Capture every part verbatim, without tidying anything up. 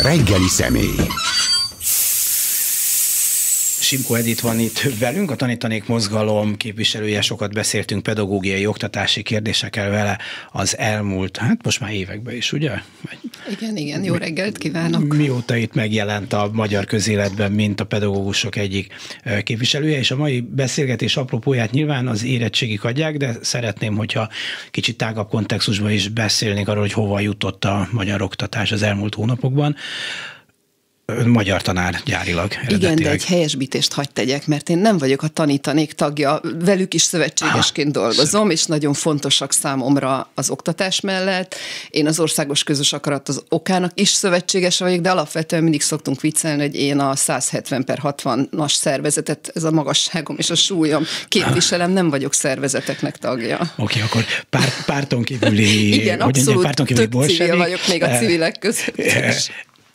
reggeli személy. Simko Edit van itt velünk, a Tanítanék Mozgalom képviselője, sokat beszéltünk pedagógiai, oktatási kérdésekkel vele az elmúlt, hát most már években is, ugye? Igen, igen, jó reggelt kívánok! Mióta itt megjelent a magyar közéletben, mint a pedagógusok egyik képviselője, és a mai beszélgetés apropóját nyilván az érettségig adják, de szeretném, hogyha kicsit tágabb kontextusban is beszélnénk arról, hogy hova jutott a magyar oktatás az elmúlt hónapokban. Ön magyar tanár gyárilag. Eredetileg. Igen, de egy helyesbítést hadd tegyek, mert én nem vagyok a Tanítanék tagja, velük is szövetségesként ha, dolgozom, és nagyon fontosak számomra az oktatás mellett. Én az Országos Közös Akarat az okának is szövetséges vagyok, de alapvetően mindig szoktunk viccelni, hogy én a száz hetven per hatvanas szervezetet, ez a magasságom és a súlyom képviselem, nem vagyok szervezeteknek tagja. Oké, okay, akkor párt, párton kívüli... Igen, hogy abszolút párton kívüli több civil vagyok még a civilek között is.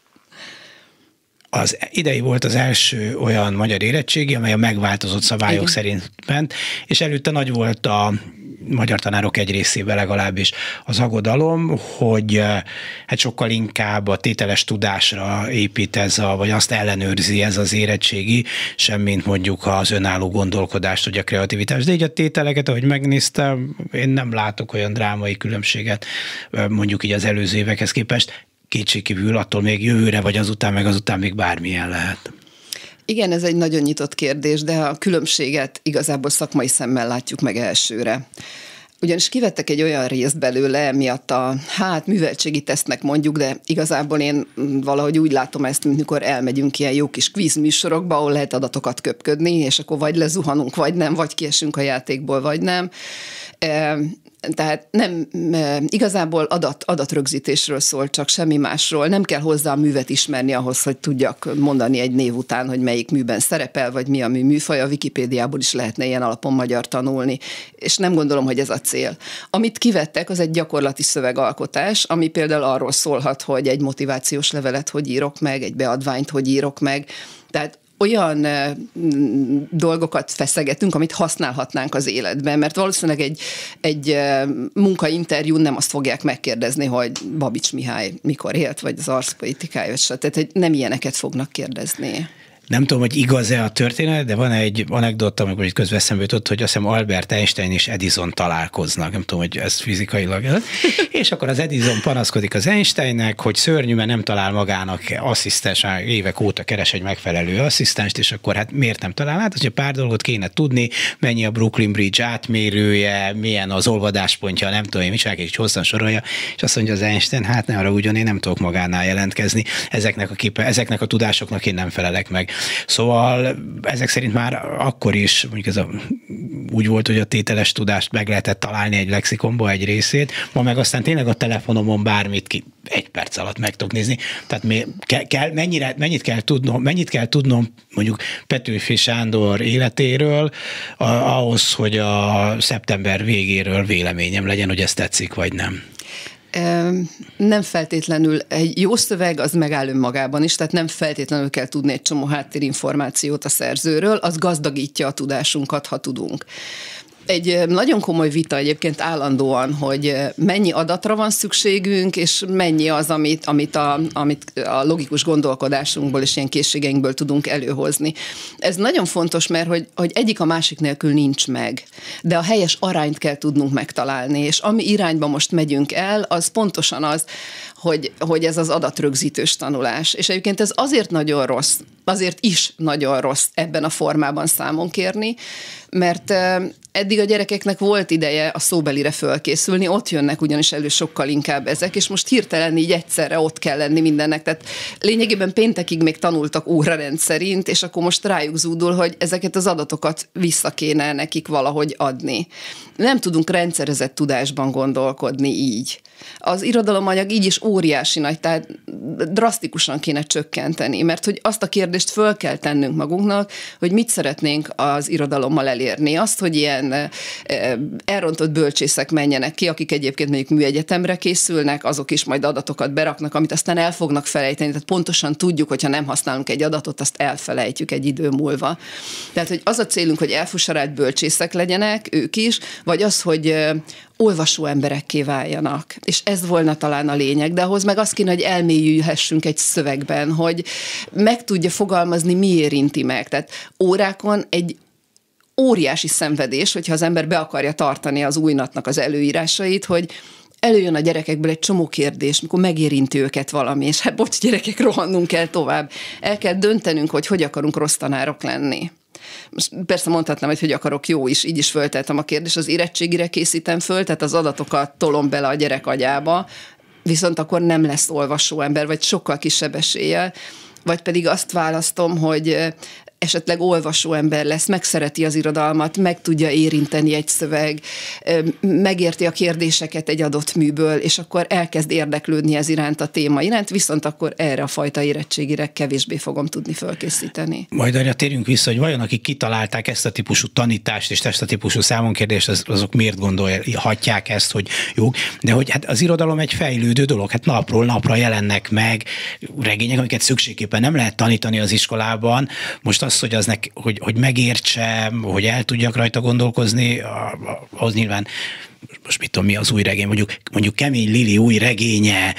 Az idei volt az első olyan magyar érettségi, amely a megváltozott szabályok Igen. szerint ment, és előtte nagy volt a magyar tanárok egy részében legalábbis az aggodalom, hogy hát sokkal inkább a tételes tudásra épít ez a, vagy azt ellenőrzi ez az érettségi, semmint mondjuk az önálló gondolkodást, vagy a kreativitást. De így a tételeket, ahogy megnéztem, én nem látok olyan drámai különbséget mondjuk így az előző évekhez képest. Kétségkívül attól még jövőre, vagy azután, meg azután még bármilyen lehet. Igen, ez egy nagyon nyitott kérdés, de a különbséget igazából szakmai szemmel látjuk meg elsőre. Ugyanis kivettek egy olyan részt belőle, miatt a hát műveltségi tesztnek mondjuk, de igazából én valahogy úgy látom ezt, mint mikor elmegyünk ilyen jó kis kvízműsorokba, ahol lehet adatokat köpködni, és akkor vagy lezuhanunk, vagy nem, vagy kiesünk a játékból, vagy nem. Tehát nem, igazából adat, adatrögzítésről szól, csak semmi másról. Nem kell hozzá a művet ismerni ahhoz, hogy tudjak mondani egy név után, hogy melyik műben szerepel, vagy mi a mű műfaj. A Wikipédiából is lehetne ilyen alapon magyar tanulni. És nem gondolom, hogy ez a cél. Amit kivettek, az egy gyakorlati szövegalkotás, ami például arról szólhat, hogy egy motivációs levelet hogy írok meg, egy beadványt hogy írok meg. Tehát olyan dolgokat feszegetünk, amit használhatnánk az életben, mert valószínűleg egy, egy munkainterjún nem azt fogják megkérdezni, hogy Babics Mihály mikor élt, vagy az arszpolitikája, tehát nem ilyeneket fognak kérdezni. Nem tudom, hogy igaz-e a történet, de van egy anekdota, amikor itt közben eszembe jutott, hogy azt hiszem Albert Einstein és Edison találkoznak. Nem tudom, hogy ez fizikailag. És akkor az Edison panaszkodik az Einsteinnek, hogy szörnyű, mert nem talál magának asszisztens, évek óta keres egy megfelelő asszisztenst, és akkor hát miért nem talál? Hát, hogy pár dolgot kéne tudni, mennyi a Brooklyn Bridge átmérője, milyen az olvadáspontja, nem tudom, én mit is hosszan sorolja, és azt mondja az Einstein, hát ne arra ugyan, én nem tudok magánál jelentkezni, ezeknek a, képe, ezeknek a tudásoknak én nem felelek meg. Szóval ezek szerint már akkor is, mondjuk ez a, úgy volt, hogy a tételes tudást meg lehetett találni egy lexikonba egy részét, ma meg aztán tényleg a telefonomon bármit ki egy perc alatt meg tudok nézni. Tehát mi, ke, kell, mennyire, mennyit, kell tudnom, mennyit kell tudnom mondjuk Petőfi Sándor életéről a, ahhoz, hogy a szeptember végéről véleményem legyen, hogy ez tetszik, vagy nem. Nem feltétlenül. Egy jó szöveg az megáll önmagában is, tehát nem feltétlenül kell tudni egy csomó háttérinformációt a szerzőről, az gazdagítja a tudásunkat, ha tudunk. Egy nagyon komoly vita egyébként állandóan, hogy mennyi adatra van szükségünk, és mennyi az, amit, amit, a, amit a logikus gondolkodásunkból és ilyen készségeinkből tudunk előhozni. Ez nagyon fontos, mert hogy, hogy egyik a másik nélkül nincs meg, de a helyes arányt kell tudnunk megtalálni, és ami irányba most megyünk el, az pontosan az, hogy, hogy ez az adatrögzítős tanulás. És egyébként ez azért nagyon rossz, azért is nagyon rossz ebben a formában számon kérni, mert eddig a gyerekeknek volt ideje a szóbelire fölkészülni, ott jönnek ugyanis elő sokkal inkább ezek, és most hirtelen így egyszerre ott kell lenni mindennek. Tehát lényegében péntekig még tanultak órarend szerint, és akkor most rájuk zúdul, hogy ezeket az adatokat vissza kéne nekik valahogy adni. Nem tudunk rendszerezett tudásban gondolkodni így. Az irodalomanyag így is óriási nagy, tehát drasztikusan kéne csökkenteni, mert hogy azt a kérdést föl kell tennünk magunknak, hogy mit szeretnénk az irodalommal elérni. Azt, hogy ilyen elrontott bölcsészek menjenek ki, akik egyébként mondjuk műegyetemre készülnek, azok is majd adatokat beraknak, amit aztán el fognak felejteni. Tehát pontosan tudjuk, hogyha nem használunk egy adatot, azt elfelejtjük egy idő múlva. Tehát, hogy az a célunk, hogy elfusarált bölcsészek legyenek, ők is, vagy az, hogy olvasó emberekké váljanak. És ez volna talán a lényeg, de ahhoz meg azt kéne, hogy elmélyülhessünk egy szövegben, hogy meg tudja fogalmazni, mi érinti meg. Tehát órákon egy óriási szenvedés, hogyha az ember be akarja tartani az újnatnak az előírásait, hogy előjön a gyerekekből egy csomó kérdés, mikor megérinti őket valami, és hát bocs, gyerekek, rohannunk kell tovább. El kell döntenünk, hogy hogy akarunk rossz tanárok lenni. Most persze mondhatnám, hogy hogy akarok jó is, így is föltettem a kérdést, az érettségire készítem föl, tehát az adatokat tolom bele a gyerek agyába, viszont akkor nem lesz olvasó ember, vagy sokkal kisebb eséllyel, vagy pedig azt választom, hogy esetleg olvasó ember lesz, megszereti az irodalmat, meg tudja érinteni egy szöveg, megérti a kérdéseket egy adott műből, és akkor elkezd érdeklődni ez iránt, a téma iránt, viszont akkor erre a fajta érettségire kevésbé fogom tudni fölkészíteni. Majd arra térjünk vissza, hogy vajon akik kitalálták ezt a típusú tanítást és ezt a típusú számonkérdést, az, azok miért gondolhatják ezt, hogy jó, de hogy hát az irodalom egy fejlődő dolog, hát napról napra jelennek meg regények, amiket szükségképpen nem lehet tanítani az iskolában. Most az, hogy, az nek, hogy, hogy megértsem, hogy el tudjak rajta gondolkozni, ahhoz nyilván, most mit tudom, mi az új regény, mondjuk, mondjuk Kemény Lili új regénye,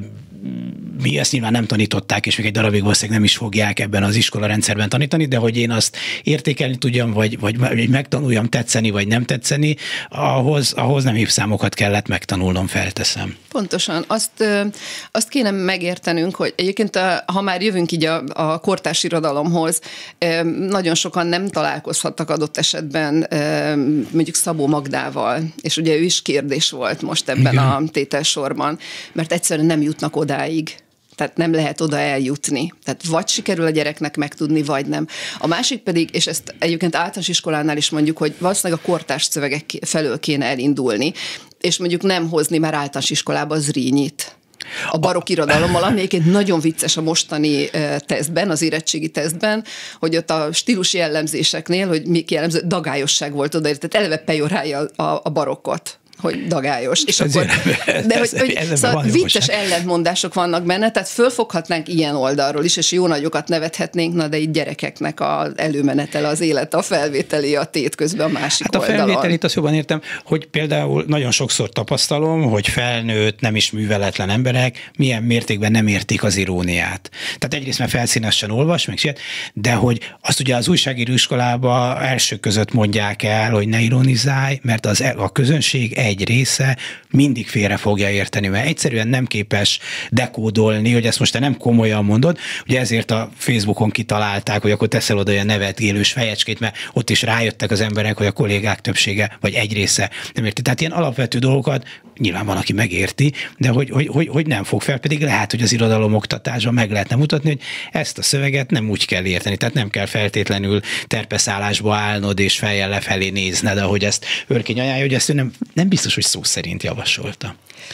mi ezt nyilván nem tanították, és még egy darabig valószínűleg nem is fogják ebben az iskolarendszerben tanítani, de hogy én azt értékelni tudjam, vagy, vagy, vagy megtanuljam tetszeni, vagy nem tetszeni, ahhoz, ahhoz nem hívszámokat kellett megtanulnom, felteszem. Pontosan. Azt, azt kéne megértenünk, hogy egyébként ha már jövünk így a, a kortárs irodalomhoz, nagyon sokan nem találkozhattak adott esetben mondjuk Szabó Magdával, és ugye ő is kérdés volt most ebben Igen. a tételsorban, mert egyszerűen nem jutnak odáig. Tehát nem lehet oda eljutni. Tehát vagy sikerül a gyereknek megtudni, vagy nem. A másik pedig, és ezt egyébként általános iskolánál is mondjuk, hogy valószínűleg a kortárs szövegek felől kéne elindulni, és mondjuk nem hozni már általános iskolába Zrínit. A barokk irodalommal, ami egyébként nagyon vicces a mostani tesztben, az érettségi tesztben, hogy ott a stílusi jellemzéseknél, hogy mi jellemző, dagályosság volt oda, tehát eleve pejorálja a, a barokkot, hogy dagályos. És akkor, de hogy, hogy szóval vicces ellentmondások vannak benne, tehát fölfoghatnánk ilyen oldalról is, és jó nagyokat nevethetnénk, na de így gyerekeknek az előmenetele az élet, a felvételi a tét közben a másik hát a oldalon. felvételit azt jobban értem, hogy például nagyon sokszor tapasztalom, hogy felnőtt, nem is műveletlen emberek milyen mértékben nem értik az iróniát. Tehát egyrészt már felszínesen olvas, meg siet, de hogy azt ugye az újságíró iskolában elsők között mondják el, hogy ne ironizálj, mert az, a közönség egy része mindig félre fogja érteni, mert egyszerűen nem képes dekódolni, hogy ezt most te nem komolyan mondod, ugye ezért a Facebookon kitalálták, hogy akkor teszel oda olyan nevetgélős fejecskét, mert ott is rájöttek az emberek, hogy a kollégák többsége, vagy egy része nem érti. Tehát ilyen alapvető dolgokat nyilván van, aki megérti, de hogy, hogy, hogy, hogy nem fog fel, pedig lehet, hogy az irodalom oktatásban meg lehetne mutatni, hogy ezt a szöveget nem úgy kell érteni, tehát nem kell feltétlenül terpeszállásba állnod és fejjel lefelé nézned, ahogy ezt Örkény ajánlja, hogy ezt ő nem, nem biztos, hogy szó szerint javasolta.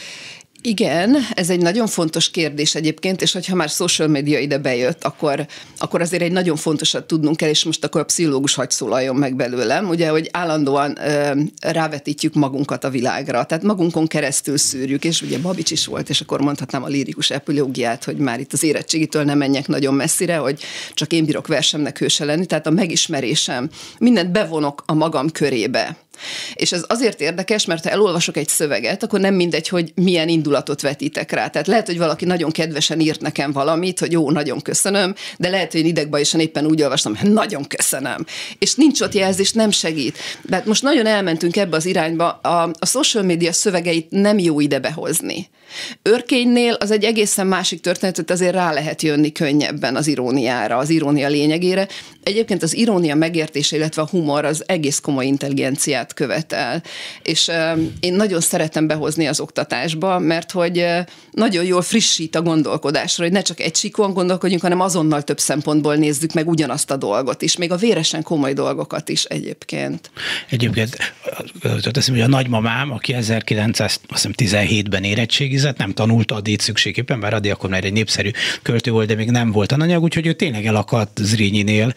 Igen, ez egy nagyon fontos kérdés egyébként, és hogyha már social media ide bejött, akkor, akkor azért egy nagyon fontosat tudnunk kell, és most akkor a pszichológus hagy szólaljon meg belőlem, ugye, hogy állandóan ö, rávetítjük magunkat a világra, tehát magunkon keresztül szűrjük, és ugye Babics is volt, és akkor mondhatnám a lírikus epilógiát, hogy már itt az érettségitől nem menjek nagyon messzire, hogy csak én bírok versemnek hőse lenni, tehát a megismerésem, mindent bevonok a magam körébe. És ez azért érdekes, mert ha elolvasok egy szöveget, akkor nem mindegy, hogy milyen indulatot vetítek rá. Tehát lehet, hogy valaki nagyon kedvesen írt nekem valamit, hogy jó, nagyon köszönöm, de lehet, hogy én idegbajosan éppen úgy olvastam, hogy nagyon köszönöm. És nincs ott jelzés, nem segít. De hát most nagyon elmentünk ebbe az irányba, a, a social media szövegeit nem jó ide behozni. Örkénynél az egy egészen másik történet, hogy azért rá lehet jönni könnyebben az iróniára, az irónia lényegére. Egyébként az irónia megértése, illetve a humor az egész komoly intelligenciát követel. És uh, én nagyon szeretem behozni az oktatásba, mert hogy uh, nagyon jól frissít a gondolkodásra, hogy ne csak egy síkon gondolkodjunk, hanem azonnal több szempontból nézzük meg ugyanazt a dolgot is, még a véresen komoly dolgokat is egyébként. Egyébként teszem, hogy a nagymamám, aki ezerkilencszáztizenhétben érettségizett, nem tanult addit szükségképpen, bár addig akkor már egy népszerű költő volt, de még nem volt tananyag, úgyhogy ő tényleg elakadt Zrínyinél.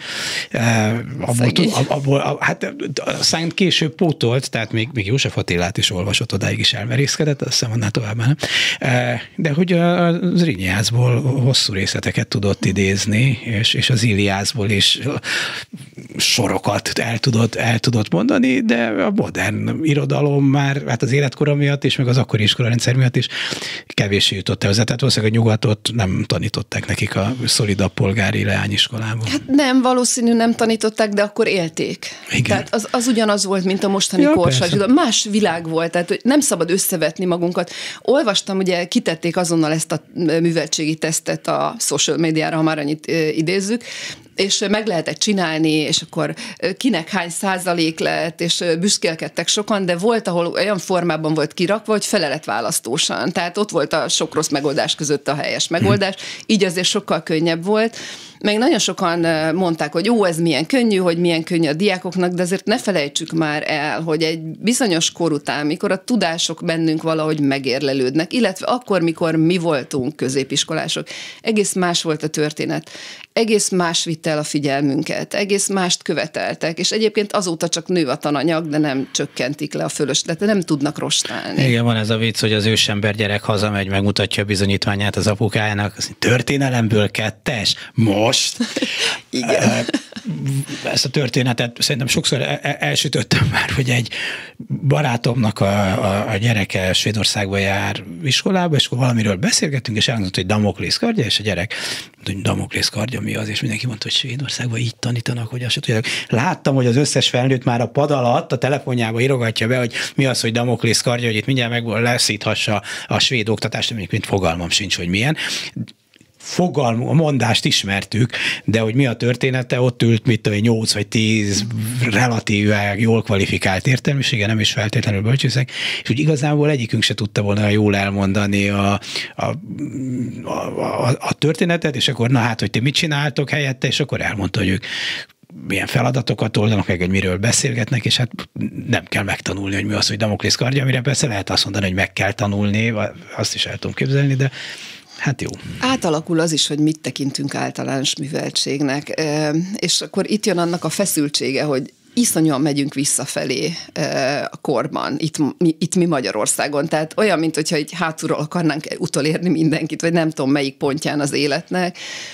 Abból, abból, hát aztán később pótolt, tehát még, még József Attilát is olvasott, odáig is elmerészkedett, azt hiszem annál tovább nem. De hogy a Zrínyi-házból hosszú részleteket tudott idézni, és, és az Iliászból is sorokat el tudott, el tudott mondani, de a modern irodalom már, hát az életkora miatt is, meg az akkori iskolarendszer miatt is kevéssé jutott el hozzá. Tehát valószínűleg a nyugatot nem tanították nekik a szolidabb polgári leányiskolában. Hát nem, valószínű nem tanították, de akkor élték. Igen. Tehát az, az ugyanaz volt, mint a mostani ja, korszak. Más világ volt, tehát nem szabad összevetni magunkat. Olvastam, ugye kitették azonnal ezt a műveltségi tesztet a social médiára, ha már annyit idézzük, és meg lehetett csinálni, és akkor kinek hány százalék lett, és büszkélkedtek sokan, de volt, ahol olyan formában volt kirakva, hogy feleletválasztósan. Tehát ott volt a sok rossz megoldás között a helyes megoldás, így azért sokkal könnyebb volt. Meg nagyon sokan mondták, hogy jó, ez milyen könnyű, hogy milyen könnyű a diákoknak, de azért ne felejtsük már el, hogy egy bizonyos kor után, mikor a tudások bennünk valahogy megérlelődnek, illetve akkor, mikor mi voltunk középiskolások, egész más volt a történet. Egész más vitte el a figyelmünket, egész mást követeltek, és egyébként azóta csak nő a tananyag, de nem csökkentik le a fölösletet, nem tudnak rostálni. Igen, van ez a vicc, hogy az ősember gyerek hazamegy, megmutatja a bizonyítványát az apukájának, történelemből kettes, most. Igen. Ezt a történetet szerintem sokszor elsütöttem már, hogy egy barátomnak a, a, a gyereke Svédországba jár iskolába, és akkor valamiről beszélgettünk, és elhangzott, hogy Damoklész kardja, és a gyerek mondta, hogy Damoklész kardja mi az, és mindenki mondta, hogy Svédországban így tanítanak, hogy azt tudják. Láttam, hogy az összes felnőtt már a pad alatt a telefonjába írogatja be, hogy mi az, hogy Damoklész kardja, hogy itt mindjárt meg leszíthassa a svéd oktatást, mint fogalmam sincs, hogy milyen. Fogalmú, a mondást ismertük, de hogy mi a története, ott ült, mit tudom, nyolc vagy tíz relatíve jól kvalifikált értelmisége, nem is feltétlenül bölcsészek, és úgy igazából egyikünk se tudta volna jól elmondani a, a, a, a, a történetet, és akkor na hát, hogy ti mit csináltok helyette, és akkor elmondta, hogy ők milyen feladatokat oldanak meg, hogy miről beszélgetnek, és hát nem kell megtanulni, hogy mi az, hogy Damoklész kardja, amire persze lehet azt mondani, hogy meg kell tanulni, azt is el tudom képzelni, de hát jó. Átalakul az is, hogy mit tekintünk általános műveltségnek, és akkor itt jön annak a feszültsége, hogy iszonyúan megyünk visszafelé a korban, itt, itt mi Magyarországon. Tehát olyan, mint hogyha így hátulról akarnánk utolérni mindenkit, vagy nem tudom melyik pontján az életnek.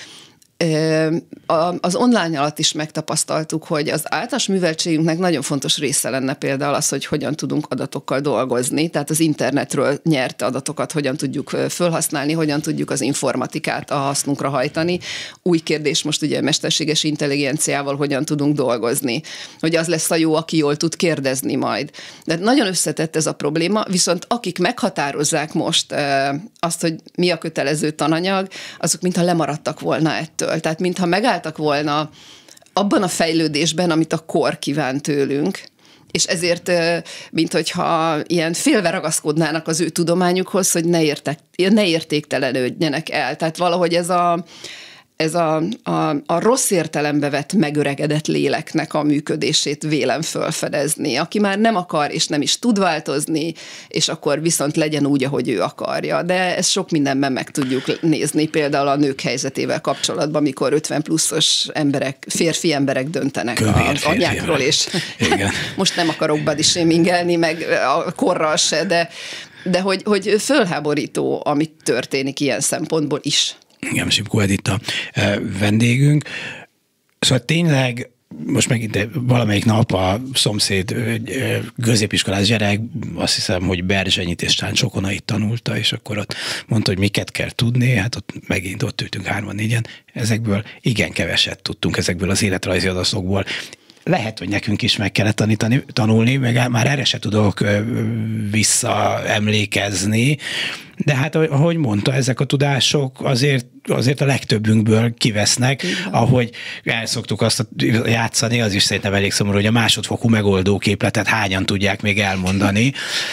Az online alatt is megtapasztaltuk, hogy az általános műveltségünknek nagyon fontos része lenne például az, hogy hogyan tudunk adatokkal dolgozni, tehát az internetről nyert adatokat hogyan tudjuk felhasználni, hogyan tudjuk az informatikát a hasznunkra hajtani. Új kérdés most ugye mesterséges intelligenciával hogyan tudunk dolgozni, hogy az lesz a jó, aki jól tud kérdezni majd. De nagyon összetett ez a probléma, viszont akik meghatározzák most azt, hogy mi a kötelező tananyag, azok mintha lemaradtak volna ettől. Tehát mintha megálltak volna abban a fejlődésben, amit a kor kíván tőlünk, és ezért, mint hogyha ilyen félve ragaszkodnának az ő tudományukhoz, hogy ne, értek, ne értéktelenődjenek el. Tehát valahogy ez a ez a, a, a rossz értelembe vett megöregedett léleknek a működését vélem fölfedezni, aki már nem akar és nem is tud változni, és akkor viszont legyen úgy, ahogy ő akarja. De ezt sok mindenben meg tudjuk nézni, például a nők helyzetével kapcsolatban, amikor ötven pluszos emberek, férfi emberek döntenek Kövér az anyákról, és igen. Most nem akarok body shamingelni, meg a korral se, de, de hogy, hogy fölháborító, amit történik ilyen szempontból is. Igen, Simko Edita vendégünk. Szóval tényleg most megint valamelyik nap a szomszéd középiskolás gyerek, azt hiszem, hogy Berzsenyit és Csáncsókonait tanulta, és akkor ott mondta, hogy miket kell tudni, hát ott megint ott ültünk hárman, négyen. Ezekből igen keveset tudtunk, ezekből az életrajzi adatokból. Lehet, hogy nekünk is meg kellett tanítani, tanulni, meg már erre se tudok visszaemlékezni, de hát ahogy mondta, ezek a tudások azért, azért a legtöbbünkből kivesznek, igen. Ahogy elszoktuk azt játszani, az is szerintem elég szomorú, hogy a másodfokú megoldó képletet hányan tudják még elmondani.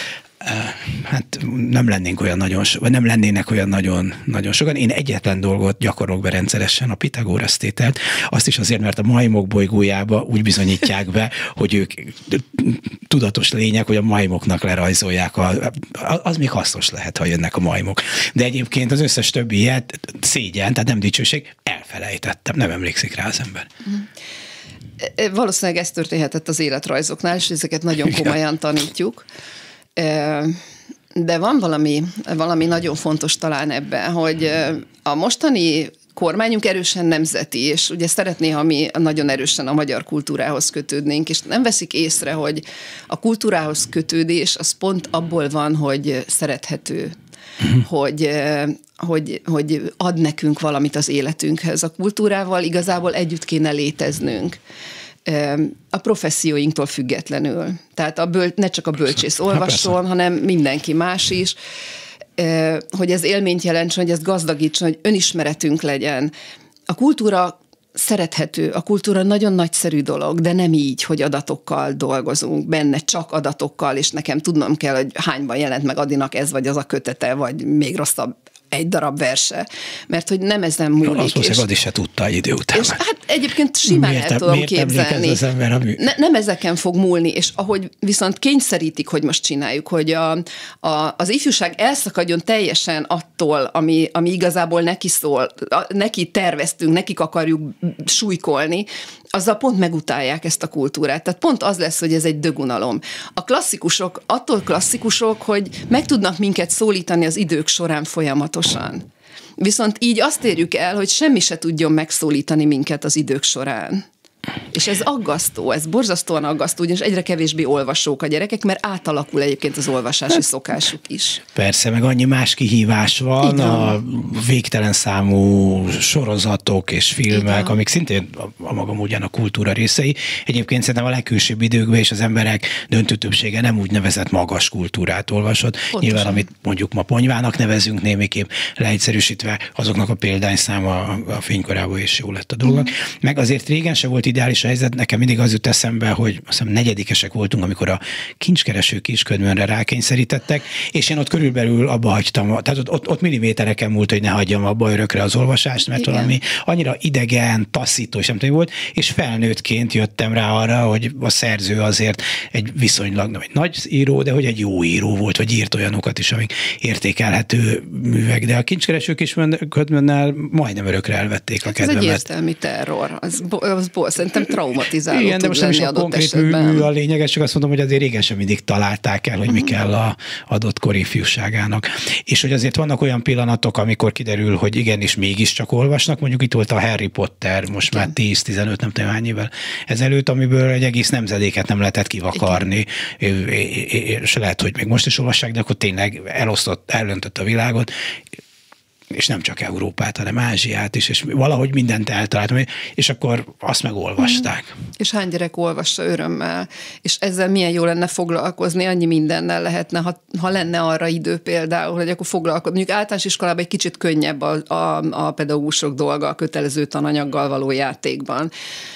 Hát nem lennénk olyan nagyon, vagy nem lennének olyan nagyon, nagyon sokan. Én egyetlen dolgot gyakorolok be rendszeresen, a Pitagórasz tételt. Azt is azért, mert a majmok bolygójába úgy bizonyítják be, hogy ők tudatos lények, hogy a majmoknak lerajzolják. A, az még hasznos lehet, ha jönnek a majmok. De egyébként az összes többi ilyet szégyen, tehát nem dicsőség, elfelejtettem, nem emlékszik rá az ember. Valószínűleg ez történhetett az életrajzoknál, és ezeket nagyon komolyan tanítjuk. De van valami, valami nagyon fontos talán ebben, hogy a mostani kormányunk erősen nemzeti, és ugye szeretné, ha mi nagyon erősen a magyar kultúrához kötődnénk, és nem veszik észre, hogy a kultúrához kötődés az pont abból van, hogy szerethető, uh-huh. hogy, hogy, hogy ad nekünk valamit az életünkhez. A kultúrával igazából együtt kéne léteznünk. A professzióinktól függetlenül. Tehát a böl- ne csak a bölcsész olvasson, hanem mindenki más is, hogy ez élményt jelentsen, hogy ezt gazdagítson, hogy önismeretünk legyen. A kultúra szerethető, a kultúra nagyon nagyszerű dolog, de nem így, hogy adatokkal dolgozunk, benne csak adatokkal, és nekem tudnom kell, hogy hányban jelent meg Adinak ez vagy az a kötete, vagy még rosszabb egy darab verse, mert hogy nem ezen múlik. Azt most Adi se tudta egy idő után. És hát egyébként simán miért, el tudom képzelni. Ez ember, ami... ne, nem ezeken fog múlni, és ahogy viszont kényszerítik, hogy most csináljuk, hogy a, a, az ifjúság elszakadjon teljesen attól, ami, ami igazából neki szól, a, neki terveztünk, nekik akarjuk súlykolni, azzal pont megutálják ezt a kultúrát. Tehát pont az lesz, hogy ez egy dögunalom. A klasszikusok attól klasszikusok, hogy meg tudnak minket szólítani az idők során folyamatosan. Viszont így azt érjük el, hogy semmi se tudjon megszólítani minket az idők során. És ez aggasztó, ez borzasztóan aggasztó, ugyanis egyre kevésbé olvasók a gyerekek, mert átalakul egyébként az olvasási szokásuk is. Persze, meg annyi más kihívás van, a végtelen számú sorozatok és filmek, amik szintén a, a magam ugyan a kultúra részei. Egyébként szerintem a legkülsőbb időkben is az emberek döntő többsége nem úgynevezett magas kultúrát olvasott. Pontosan. Nyilván, amit mondjuk ma ponyvának nevezünk némiképp leegyszerűsítve, azoknak a példányszáma a, a fénykorában is jó lett a dolog. Mm. Meg azért régen se volt ideális a helyzet, nekem mindig az jut eszembe, hogy azt hiszem negyedikesek voltunk, amikor a kincskereső kisködmönre rákényszerítettek, és én ott körülbelül abba hagytam, tehát ott, ott, ott millimétereken múlt, hogy ne hagyjam abba örökre az olvasást, mert igen. valami annyira idegen, taszító, és nem tudom, volt, és felnőttként jöttem rá arra, hogy a szerző azért egy viszonylag nem egy nagy író, de hogy egy jó író volt, vagy írt olyanokat is, amik értékelhető művek, de a kincskereső kisködmönnel majdnem örökre elvették a kedvemet. Ez egy értelmi terror, az, az szerintem traumatizáló. Igen, de most nem is a konkrét mű a lényeges, csak azt mondom, hogy azért régen sem mindig találták el, hogy mi kell a adott kor ifjúságának. És hogy azért vannak olyan pillanatok, amikor kiderül, hogy igenis mégiscsak olvasnak, mondjuk itt volt a Harry Potter, most igen. már tíz-tizenöt, nem tudom hány évvel ezelőtt, amiből egy egész nemzedéket nem lehetett kivakarni, igen. és lehet, hogy még most is olvassák, de akkor tényleg elosztott, elöntött a világot, és nem csak Európát, hanem Ázsiát is, és valahogy mindent eltaláltam, és akkor azt megolvasták. Mm. És hány gyerek olvassa örömmel, és ezzel milyen jó lenne foglalkozni, annyi mindennel lehetne, ha, ha lenne arra idő például, hogy akkor foglalkozni. Mondjuk általános iskolában egy kicsit könnyebb a, a, a pedagógusok dolga a kötelező tananyaggal való játékban.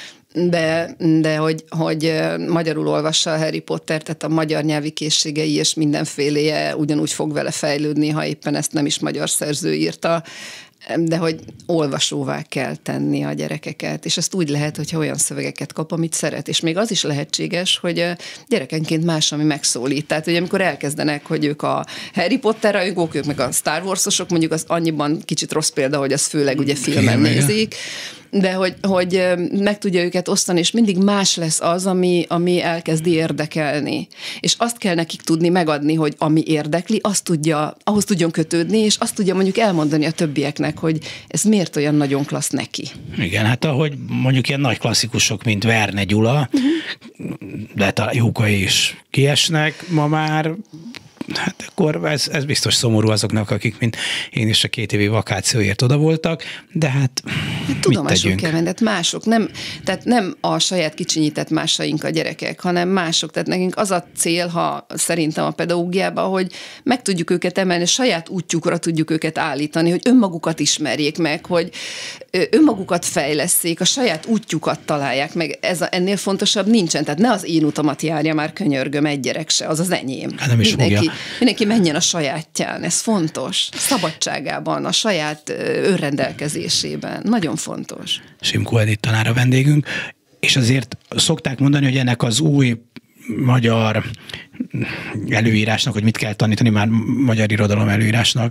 De, de hogy, hogy magyarul olvassa a Harry Potter, tehát a magyar nyelvi készségei és mindenféléje ugyanúgy fog vele fejlődni, ha éppen ezt nem is magyar szerző írta, de hogy olvasóvá kell tenni a gyerekeket, és ezt úgy lehet, hogyha olyan szövegeket kap, amit szeret, és még az is lehetséges, hogy gyerekenként más, ami megszólít. Tehát, hogy amikor elkezdenek, hogy ők a Harry Potter rajongók, ők meg a Star Wars-osok, mondjuk az annyiban kicsit rossz példa, hogy az főleg ugye filmen nézik, de hogy, hogy meg tudja őket osztani, és mindig más lesz az, ami, ami elkezdi érdekelni. És azt kell nekik tudni megadni, hogy ami érdekli, azt tudja, ahhoz tudjon kötődni, és azt tudja mondjuk elmondani a többieknek, hogy ez miért olyan nagyon klassz neki. Igen, hát ahogy mondjuk ilyen nagy klasszikusok, mint Verne Gyula, uh-huh. de a Jókai is kiesnek ma már, hát akkor ez, ez biztos szomorú azoknak, akik, mint én is a két évi vakációért oda voltak, de hát, hát tudomásul kell venni, mások, nem, tehát nem a saját kicsinyített másaink a gyerekek, hanem mások, tehát nekünk az a cél, ha szerintem a pedagógiában, hogy meg tudjuk őket emelni, saját útjukra tudjuk őket állítani, hogy önmagukat ismerjék meg, hogy önmagukat fejlesszék, a saját útjukat találják meg, ez a, ennél fontosabb nincsen, tehát ne az én utamat járja már, könyörgöm, egy gyerek se, az az enyém. Hát nem is Mindenki. fogja. Mindenki menjen a sajátján, ez fontos. Szabadságában, a saját önrendelkezésében. Nagyon fontos. Simko Edith tanár a vendégünk, és azért szokták mondani, hogy ennek az új magyar előírásnak, hogy mit kell tanítani, már magyar irodalom előírásnak,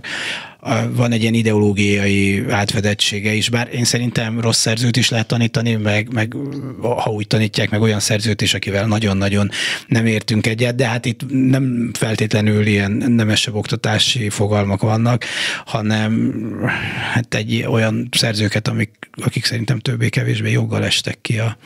van egy ilyen ideológiai átfedettsége is, bár én szerintem rossz szerzőt is lehet tanítani, meg, meg ha úgy tanítják, meg olyan szerzőt is, akivel nagyon-nagyon nem értünk egyet, de hát itt nem feltétlenül ilyen nemesebb oktatási fogalmak vannak, hanem hát egy olyan szerzőket, amik, akik szerintem többé-kevésbé joggal estek ki a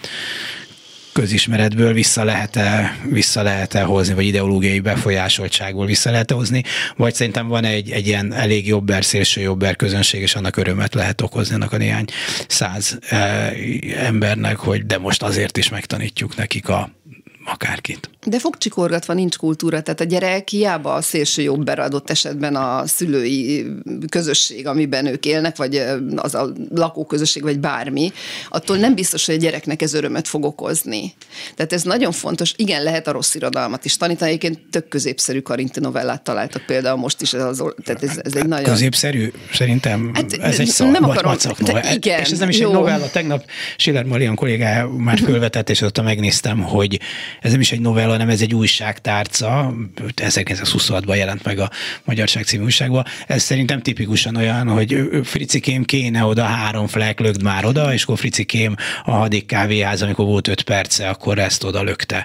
közismeretből vissza lehet-e, vissza lehet-e hozni, vagy ideológiai befolyásoltságból vissza lehet-e hozni, vagy szerintem van egy, egy ilyen elég jobber, szélső jobber közönség, és annak örömet lehet okozni annak a néhány száz e, embernek, hogy de most azért is megtanítjuk nekik a akárkit. De fogcsikorgatva nincs kultúra, tehát a gyerek hiába a szélső jobber adott esetben a szülői közösség, amiben ők élnek, vagy az a lakóközösség, vagy bármi, attól nem biztos, hogy a gyereknek ez örömet fog okozni. Tehát ez nagyon fontos. Igen, lehet a rossz irodalmat is tanítani. Egyébként tök középszerű Karinti novellát találtak például most is. Ez, az, tehát ez, ez egy nagyon... Középszerű? Szerintem hát, ez egy szó, nem akarom, igen, és ez nem is jó. Egy novella. Tegnap Schiller Marian kollégája már fölvetett, és ott megnéztem, hogy ez nem is egy novella, hanem ez egy újságtárca, ezerkilencszázhuszonhatban jelent meg a Magyarság című újságban. Ez szerintem tipikusan olyan, hogy Fricikém kéne oda, három flek, lögd már oda, és akkor Fricikém a hadik kávéház, amikor volt öt perce, akkor ezt oda lökte.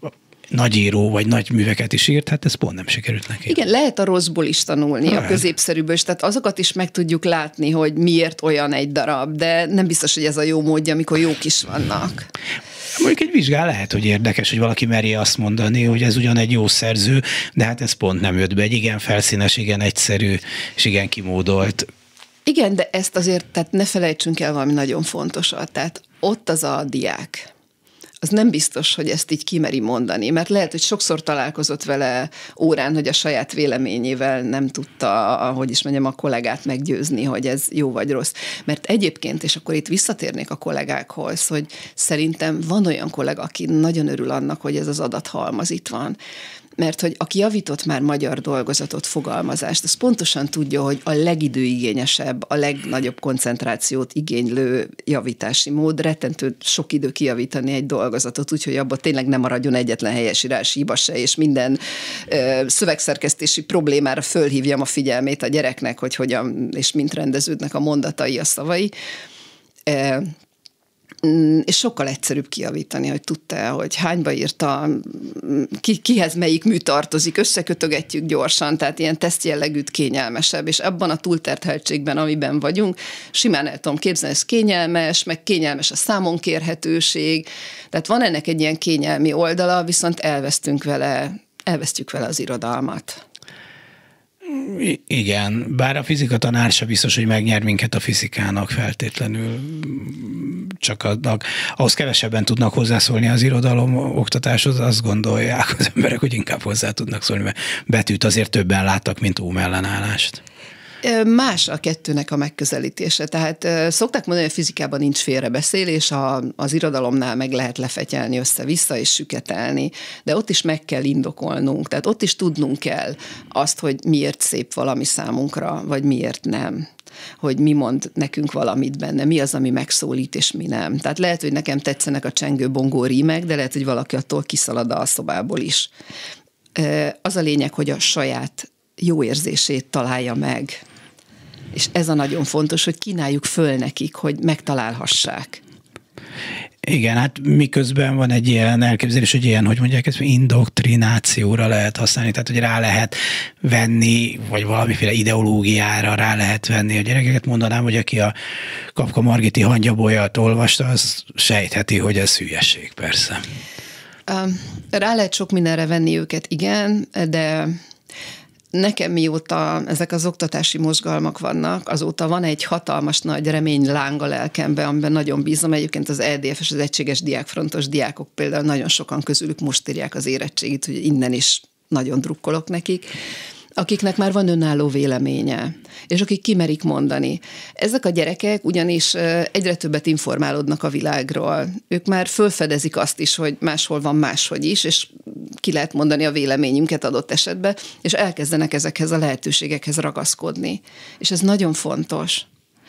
Nagyíró, vagy nagy műveket is írt, hát ez pont nem sikerült neki. Igen, lehet a rosszból is tanulni, lehet. A középszerűből is, tehát azokat is meg tudjuk látni, hogy miért olyan egy darab, de nem biztos, hogy ez a jó módja, amikor jók is vannak. Mondjuk egy vizsgál lehet, hogy érdekes, hogy valaki merje azt mondani, hogy ez ugyan egy jó szerző, de hát ez pont nem jött be. Egy igen felszínes, igen egyszerű, és igen kimódolt. Igen, de ezt azért, tehát ne felejtsünk el valami nagyon fontosat. Tehát ott az a diák. Az nem biztos, hogy ezt így kimeri mondani, mert lehet, hogy sokszor találkozott vele órán, hogy a saját véleményével nem tudta, ahogy is mondjam, a kollégát meggyőzni, hogy ez jó vagy rossz. Mert egyébként, és akkor itt visszatérnék a kollégákhoz, hogy szerintem van olyan kollega, aki nagyon örül annak, hogy ez az adathalmaz itt van. Mert hogy aki javított már magyar dolgozatot, fogalmazást, az pontosan tudja, hogy a legidőigényesebb, a legnagyobb koncentrációt igénylő javítási mód, rettentő sok idő kijavítani egy dolgozatot, úgyhogy abban tényleg nem maradjon egyetlen helyesírási hiba se, és minden ö, szövegszerkesztési problémára fölhívjam a figyelmét a gyereknek, hogy hogyan és mint rendeződnek a mondatai, a szavai. Ö, és sokkal egyszerűbb kijavítani, hogy tudta, hogy hányba írta, ki, kihez melyik mű tartozik, összekötögetjük gyorsan, tehát ilyen tesztjellegűt kényelmesebb, és abban a túlterheltségben, amiben vagyunk, simán el tudom képzelni, ez kényelmes, meg kényelmes a számonkérhetőség, tehát van ennek egy ilyen kényelmi oldala, viszont elvesztünk vele, elvesztjük vele az irodalmat. Igen, bár a fizika tanár sem biztos, hogy megnyer minket a fizikának feltétlenül, csak adnak. Ahhoz kevesebben tudnak hozzászólni az irodalom oktatáshoz, azt gondolják az emberek, hogy inkább hozzá tudnak szólni, mert betűt azért többen láttak, mint ómellenállást. Más a kettőnek a megközelítése. Tehát szokták mondani, hogy a fizikában nincs félrebeszélés, a, az irodalomnál meg lehet lefetyelni össze-vissza és süketelni, de ott is meg kell indokolnunk, tehát ott is tudnunk kell azt, hogy miért szép valami számunkra, vagy miért nem. Hogy mi mond nekünk valamit benne, mi az, ami megszólít, és mi nem. Tehát lehet, hogy nekem tetszenek a csengő bongó rímek, de lehet, hogy valaki attól kiszalad a szobából is. Az a lényeg, hogy a saját jó érzését találja meg. És ez a nagyon fontos, hogy kínáljuk föl nekik, hogy megtalálhassák. Igen, hát miközben van egy ilyen elképzelés, hogy ilyen, hogy mondják, ezt indoktrinációra lehet használni, tehát hogy rá lehet venni, vagy valamiféle ideológiára rá lehet venni a gyerekeket. Mondanám, hogy aki a Kafka Margiti Hangyabolyat olvasta, az sejtheti, hogy ez hülyeség, persze. Rá lehet sok mindenre venni őket, igen, de nekem mióta ezek az oktatási mozgalmak vannak, azóta van egy hatalmas nagy reményláng a lelkemben, amiben nagyon bízom. Egyébként az é dé ef és az Egységes Diákfrontos diákok például nagyon sokan közülük most írják az érettségit, hogy innen is nagyon drukkolok nekik, akiknek már van önálló véleménye, és akik kimerik mondani. Ezek a gyerekek ugyanis egyre többet informálódnak a világról. Ők már fölfedezik azt is, hogy máshol van máshogy is, és ki lehet mondani a véleményünket adott esetben, és elkezdenek ezekhez a lehetőségekhez ragaszkodni. És ez nagyon fontos.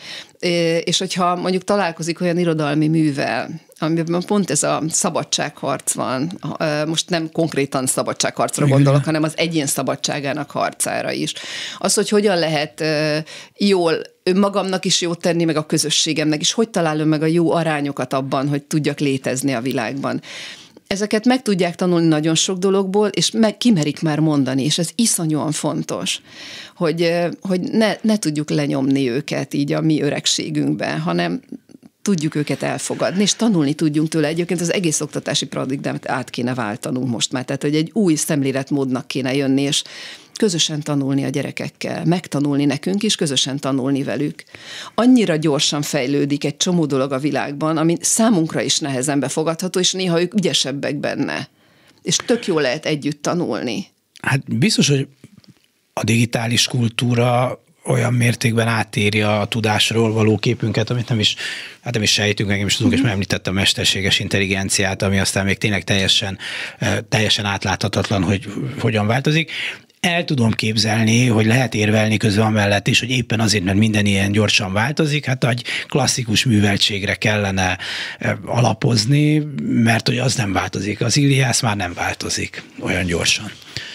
És hogyha mondjuk találkozik olyan irodalmi művel, amiben pont ez a szabadságharc van, most nem konkrétan szabadságharcra gondolok, hanem az egyén szabadságának harcára is. Az, hogy hogyan lehet jól önmagamnak is jót tenni, meg a közösségemnek is, hogy találom meg a jó arányokat abban, hogy tudjak létezni a világban. Ezeket meg tudják tanulni nagyon sok dologból, és meg kimerik már mondani, és ez iszonyúan fontos, hogy, hogy ne, ne tudjuk lenyomni őket így a mi öregségünkben, hanem tudjuk őket elfogadni, és tanulni tudjunk tőle. Egyébként az egész oktatási paradigmát át kéne váltanunk most már, tehát hogy egy új szemléletmódnak kéne jönni, és közösen tanulni a gyerekekkel, megtanulni nekünk is, közösen tanulni velük. Annyira gyorsan fejlődik egy csomó dolog a világban, ami számunkra is nehezen befogadható, és néha ők ügyesebbek benne. És tök jó lehet együtt tanulni. Hát biztos, hogy a digitális kultúra olyan mértékben átéri a tudásról való képünket, amit nem is, hát nem is sejtünk, meg nem is tudunk, mm-hmm. és már említettem a mesterséges intelligenciát, ami aztán még tényleg teljesen, teljesen átláthatatlan, hogy hogyan változik. El tudom képzelni, hogy lehet érvelni közben amellett is, hogy éppen azért, mert minden ilyen gyorsan változik, hát egy klasszikus műveltségre kellene alapozni, mert hogy az nem változik. Az Iliász már nem változik olyan gyorsan.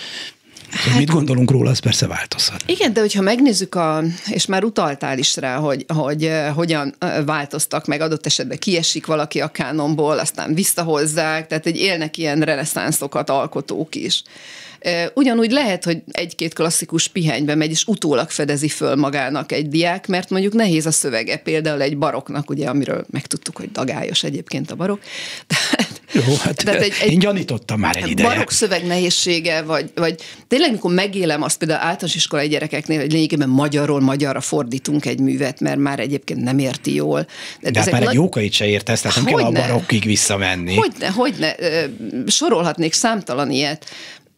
Hát, mit gondolunk róla, az persze változhat. Igen, de hogyha megnézzük, a, és már utaltál is rá, hogy, hogy hogyan változtak meg, adott esetben kiesik valaki a kánonból, aztán visszahozzák, tehát egy élnek ilyen reneszánszokat alkotók is. Ugyanúgy lehet, hogy egy-két klasszikus pihenybe megy, és utólag fedezi föl magának egy diák, mert mondjuk nehéz a szövege, például egy baroknak, ugye, amiről megtudtuk, hogy dagályos egyébként a barok. Tehát, jó, hát tehát egy, egy, én gyanítottam már egy ideje. Barokk szöveg nehézsége, vagy, vagy tényleg, mikor megélem azt például általános iskolai gyerekeknél, hogy lényegében magyarról magyarra fordítunk egy művet, mert már egyébként nem érti jól. De, De hát már nagy... egy Jókait se értesz, tehát nem kell a barokkig visszamenni. Hogyne, hogyne, sorolhatnék számtalan ilyet.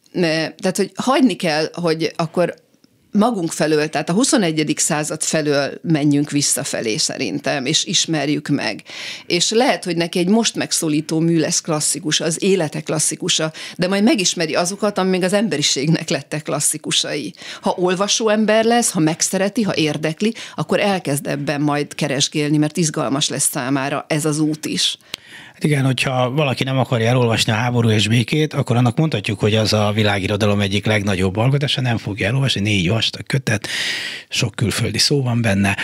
Tehát, hogy hagyni kell, hogy akkor magunk felől, tehát a huszonegyedik század felől menjünk visszafelé szerintem, és ismerjük meg. És lehet, hogy neki egy most megszólító mű lesz klasszikus, az élete klasszikusa, de majd megismeri azokat, amik az emberiségnek lettek klasszikusai. Ha olvasó ember lesz, ha megszereti, ha érdekli, akkor elkezd ebben majd keresgélni, mert izgalmas lesz számára ez az út is. Hát igen, hogyha valaki nem akarja elolvasni a Háború és békét, akkor annak mondhatjuk, hogy az a világirodalom egyik legnagyobb alkotása, nem fogja elolvasni, négy vastag kötet, sok külföldi szó van benne,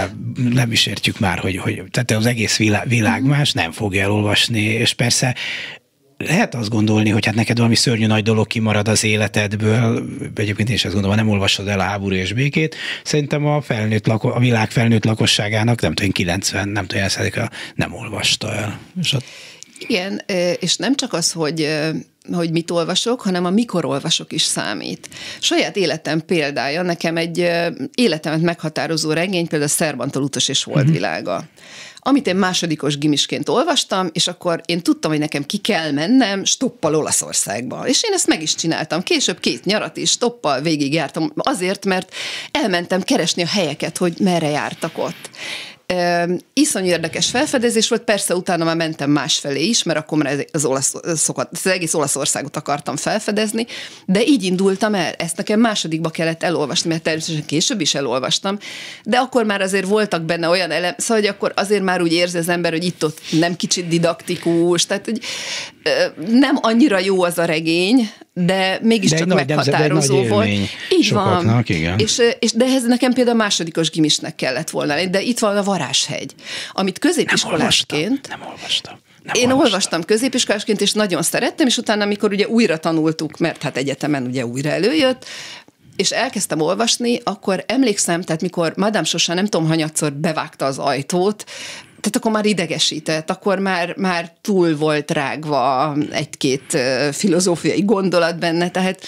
nem is értjük már, hogy, hogy tehát az egész világ, világ más, nem fogja elolvasni, és persze lehet azt gondolni, hogy hát neked valami szörnyű nagy dolog kimarad az életedből, egyébként én is azt gondolom, nem olvasod el a Háború és békét, szerintem a, felnőtt lako- a világ felnőtt lakosságának nem tudom, kilencven, nem tudom, százaléka nem olvasta el. És a... Igen, és nem csak az, hogy hogy mit olvasok, hanem a mikor olvasok is számít. Saját életem példája, nekem egy életemet meghatározó regény, például Szerbantal Utas és Holdvilága. Mm-hmm. Amit én másodikos gimisként olvastam, és akkor én tudtam, hogy nekem ki kell mennem stoppal Olaszországba. És én ezt meg is csináltam. Később két nyarat is stoppal végigjártam azért, mert elmentem keresni a helyeket, hogy merre jártak ott. Uh, iszonyú érdekes felfedezés volt, persze utána már mentem másfelé is, mert akkor már az, olasz, szokat, az egész Olaszországot akartam felfedezni, de így indultam el, ezt nekem másodikba kellett elolvasni, mert természetesen később is elolvastam, de akkor már azért voltak benne olyan elem, szóval hogy akkor azért már úgy érzi az ember, hogy itt-ott nem kicsit didaktikus, tehát hogy uh, nem annyira jó az a regény, de mégiscsak de meghatározó volt. Így van. Igen. És, és de ez nekem például a másodikos gimisnek kellett volna, de itt van a Varázshegy, amit középiskolásként... Nem olvastam. Nem Én olvastam. olvastam középiskolásként, és nagyon szerettem, és utána, amikor ugye újra tanultuk, mert hát egyetemen ugye újra előjött, és elkezdtem olvasni, akkor emlékszem, tehát mikor Madame Sosa nem tudom, hanyatszor bevágta az ajtót, tehát akkor már idegesített, akkor már, már túl volt rágva egy-két filozófiai gondolat benne, tehát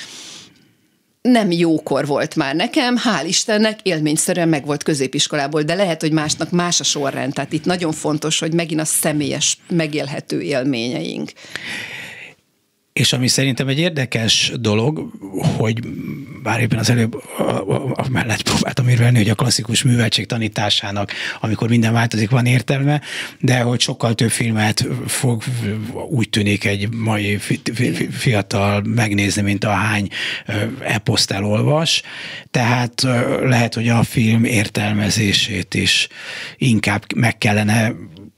nem jókor volt már nekem, hál' Istennek élményszerűen meg volt középiskolából, de lehet, hogy másnak más a sorrend, tehát itt nagyon fontos, hogy megint a személyes, megélhető élményeink. És ami szerintem egy érdekes dolog, hogy bár éppen az előbb a, a, a mellett próbáltam érvelni, hogy a klasszikus műveltség tanításának, amikor minden változik, van értelme, de hogy sokkal több filmet fog, úgy tűnik egy mai fi, fi, fiatal megnézni, mint ahány eposzt elolvas. Tehát lehet, hogy a film értelmezését is inkább meg kellene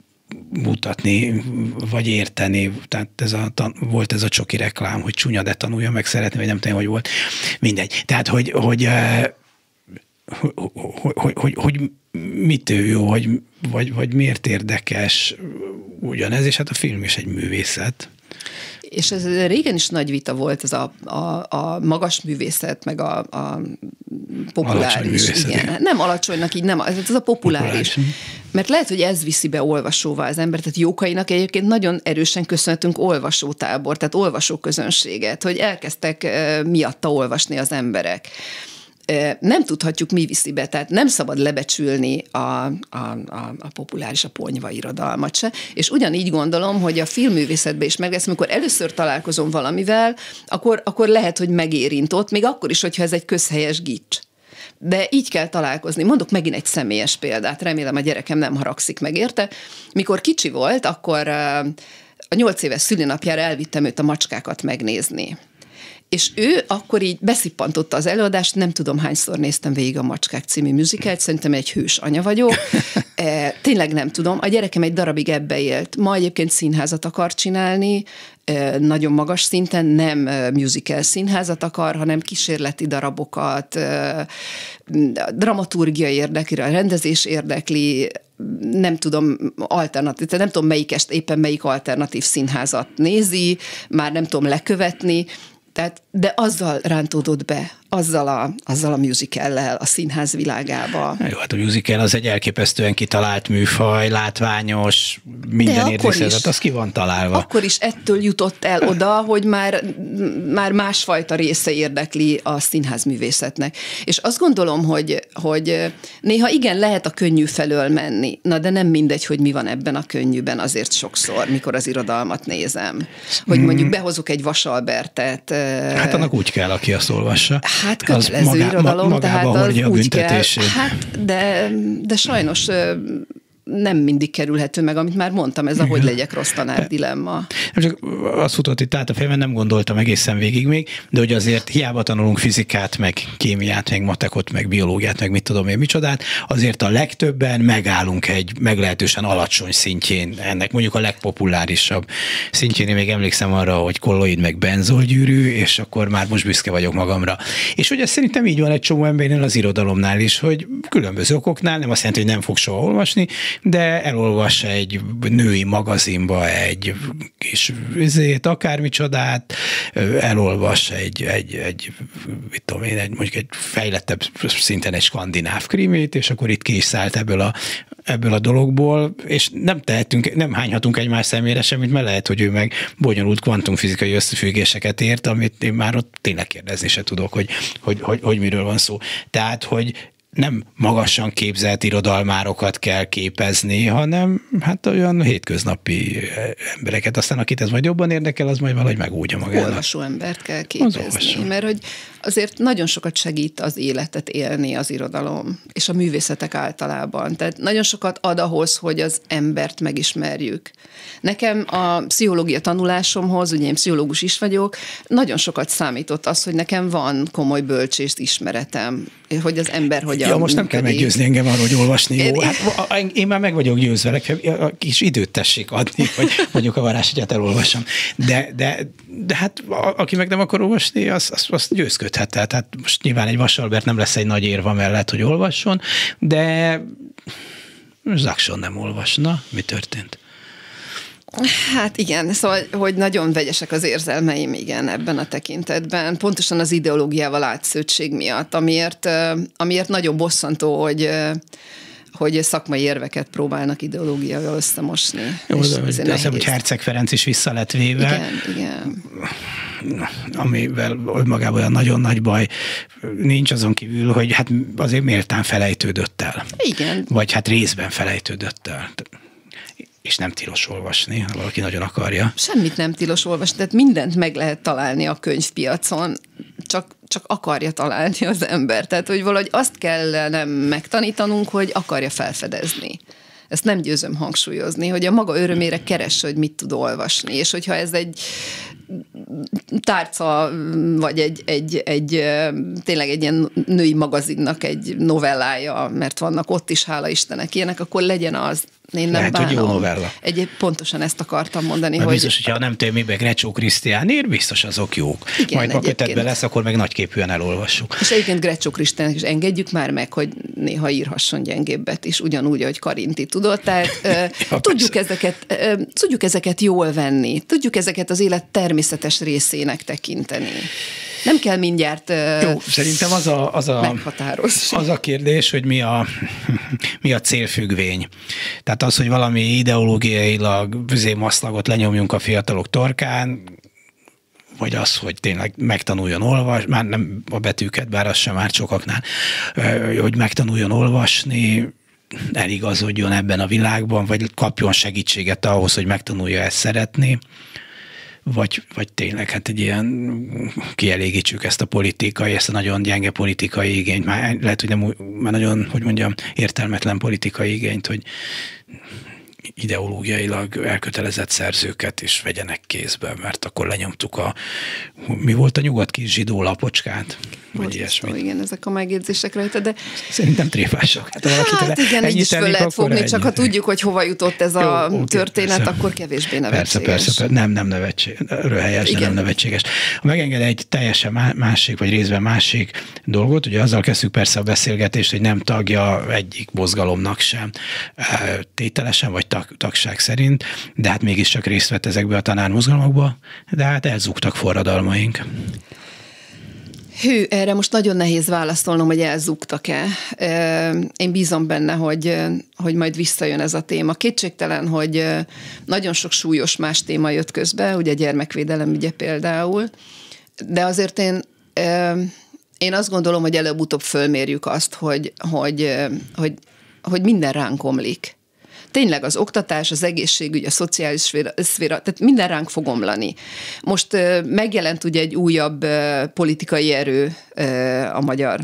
mutatni, vagy érteni. Tehát ez a, volt ez a csoki reklám, hogy csúnya, de tanulja meg szeretni, vagy nem tudom, hogy volt. Mindegy. Tehát, hogy, hogy, hogy, hogy, hogy, hogy mitől jó, hogy, vagy, vagy miért érdekes ugyanez, és hát a film is egy művészet. És ez régen is nagy vita volt, ez a, a, a magas művészet, meg a, a populáris. Igen. Nem alacsonynak, így nem, ez a populáris. populáris. Mert lehet, hogy ez viszi be olvasóvá az ember, tehát Jókainak egyébként nagyon erősen köszönhetünk olvasótábor, tehát olvasóközönséget, hogy elkezdtek miatta olvasni az emberek. Nem tudhatjuk, mi viszi be, tehát nem szabad lebecsülni a, a, a, a populáris, a ponyva irodalmat se, és ugyanígy gondolom, hogy a filmművészetben is meg lesz, amikor először találkozom valamivel, akkor, akkor lehet, hogy megérint ott, még akkor is, hogyha ez egy közhelyes gics. De így kell találkozni. Mondok megint egy személyes példát, remélem a gyerekem nem haragszik meg érte. Mikor kicsi volt, akkor a nyolc éves szülinapjára elvittem őt a Macskákat megnézni. És ő akkor így beszippantotta az előadást, nem tudom hányszor néztem végig a Macskák című musicalt, szerintem egy hős anya vagyok. E, tényleg nem tudom. A gyerekem egy darabig ebbe élt. Ma egyébként színházat akar csinálni, e, nagyon magas szinten, nem musical színházat akar, hanem kísérleti darabokat, e, dramaturgia érdekli, a rendezés érdekli, nem tudom, alternatív, nem tudom melyikest, éppen melyik alternatív színházat nézi, már nem tudom lekövetni, tehát, de azzal rántódott be, azzal a, azzal a musical-lel a színház világába. Jó, hát a musical az egy elképesztően kitalált műfaj, látványos, minden érzékezet, az ki van találva. Akkor is ettől jutott el oda, hogy már, már másfajta része érdekli a színházművészetnek. És azt gondolom, hogy, hogy néha igen, lehet a könnyű felől menni, na de nem mindegy, hogy mi van ebben a könnyűben azért sokszor, mikor az irodalmat nézem. Hogy mondjuk behozok egy Vasalbertet. Hát annak úgy kell, aki azt olvassa. Hát kötelező magá, irodalom, magába tehát az a úgy kell. büntetését. Hát, de, de sajnos nem mindig kerülhető meg, amit már mondtam, ez a hogy legyek rossz tanár dilemma. Nem csak azt futott itt át a fejemben, nem gondoltam egészen végig még, de hogy azért hiába tanulunk fizikát, meg kémiát, meg matekot, meg biológiát, meg mit tudom én micsodát, azért a legtöbben megállunk egy meglehetősen alacsony szintjén, ennek mondjuk a legpopulárisabb szintjén. Én még emlékszem arra, hogy kolloid meg benzolgyűrű, és akkor már most büszke vagyok magamra. És ugye szerintem így van egy csomó embernél az irodalomnál is, hogy különböző okoknál, nem azt jelenti, hogy nem fog soha olvasni, de elolvas egy női magazinba egy kis üzét, akármicsodát, elolvas egy, egy, egy, mit tudom én, egy, mondjuk egy fejlettebb szinten egy skandináv krimét, és akkor itt ki is szállt ebből a, ebből a dologból, és nem tehetünk, nem hányhatunk egymás szemére semmit, mert lehet, hogy ő meg bonyolult kvantumfizikai összefüggéseket ért, amit én már ott tényleg kérdezni se tudok, hogy, hogy, hogy, hogy miről van szó. Tehát, hogy nem magasan képzelt irodalmárokat kell képezni, hanem hát olyan hétköznapi embereket. Aztán akit ez majd jobban érdekel, az majd valahogy megúgya magának. Olvasó embert kell képezni, mert hogy azért nagyon sokat segít az életet élni az irodalom, és a művészetek általában. Tehát nagyon sokat ad ahhoz, hogy az embert megismerjük. Nekem a pszichológia tanulásomhoz, ugye én pszichológus is vagyok, nagyon sokat számított az, hogy nekem van komoly bölcsészt ismeretem, hogy az ember hogyan Ja, most nem kell meggyőzni engem arról, hogy olvasni jó. Hát, én már meg vagyok győzve, legfeljebb kis időt tessék adni, hogy mondjuk a varázsegyet elolvassam. De, de, de hát aki meg nem akar olvasni, az, az, az győzködhet. Tehát most nyilván egy Vasalbert nem lesz egy nagy érva mellett, hogy olvasson, de Zakson nem olvasna. Mi történt? Hát igen, szóval, hogy nagyon vegyesek az érzelmeim, igen, ebben a tekintetben. Pontosan az ideológiával átszőtség miatt, amiért, amiért nagyon bosszantó, hogy, hogy szakmai érveket próbálnak ideológiával összemosni. Jó, de azt hiszem, hogy Herceg Ferenc is vissza lett véve. Igen, igen. Amivel magában olyan nagyon nagy baj nincs, azon kívül, hogy hát azért méltán felejtődött el. Igen. Vagy hát részben felejtődött el. És nem tilos olvasni, ha valaki nagyon akarja. Semmit nem tilos olvasni, tehát mindent meg lehet találni a könyvpiacon, csak, csak akarja találni az ember. Tehát, hogy valahogy azt kellene megtanítanunk, hogy akarja felfedezni. Ezt nem győzöm hangsúlyozni, hogy a maga örömére keresse, hogy mit tud olvasni, és hogyha ez egy tárca, vagy egy, egy, egy tényleg egy ilyen női magazinnak egy novellája, mert vannak ott is, hála Istennek ilyenek, akkor legyen az. Én nem Lehet, bánom. hogy jó novella. Egy, pontosan ezt akartam mondani. Mert hogy... biztos, hogyha nem tudom, miben Grecsó Krisztián ír, biztos azok jók. Igen, majd ha kötetben lesz, akkor meg nagyképűen elolvassuk. És egyébként Grecsó Krisztiánnak is engedjük már meg, hogy néha írhasson gyengébbet is, ugyanúgy, ahogy Karinti tudott. Tehát ja, tudjuk, ezeket, tudjuk ezeket jól venni, tudjuk ezeket az élet természetes részének tekinteni. Nem kell mindjárt Jó, szerintem az a, az, a, az a kérdés, hogy mi a, mi a célfüggvény. Tehát az, hogy valami ideológiailag maszlagot lenyomjunk a fiatalok torkán, vagy az, hogy tényleg megtanuljon olvasni, már nem a betűket, bár az sem már sokaknál, hogy megtanuljon olvasni, eligazodjon ebben a világban, vagy kapjon segítséget ahhoz, hogy megtanulja ezt szeretni, vagy, vagy tényleg hát egy ilyen kielégítsük ezt a politikai, ezt a nagyon gyenge politikai igényt, már lehet, hogy nem, már nagyon, hogy mondjam, értelmetlen politikai igényt, hogy ideológiailag elkötelezett szerzőket is vegyenek kézbe, mert akkor lenyomtuk a, mi volt a nyugat-kis zsidó lapocskát? Vagy ilyesmi. Igen, ezek a megjegyzések rajta, de... Szerintem tréfások. Hát, hát igen, így is föl lehet fogni, ennyi. Csak ha tudjuk, hogy hova jutott ez a jó, történet, persze. Akkor kevésbé nevetséges. Persze, persze, persze. nem, nem nevetséges, helyes, de nem nevetséges. Ha megenged egy teljesen másik, vagy részben másik dolgot, ugye azzal kezdjük persze a beszélgetést, hogy nem tagja egyik mozgalomnak sem tételesen, vagy tag, tagság szerint, de hát mégiscsak részt vett ezekbe a tanármozgalmakba, de hát elzúgtak forradalmaink. Hű, erre most nagyon nehéz válaszolnom, hogy elzúgtak-e. Én bízom benne, hogy, hogy majd visszajön ez a téma. Kétségtelen, hogy nagyon sok súlyos más téma jött közbe, ugye gyermekvédelem ügye például, de azért én, én azt gondolom, hogy előbb-utóbb fölmérjük azt, hogy, hogy, hogy, hogy minden ránk omlik. Tényleg az oktatás, az egészségügy, a szociális szféra, szféra, tehát minden ránk fog omlani. Most megjelent ugye egy újabb politikai erő a magyar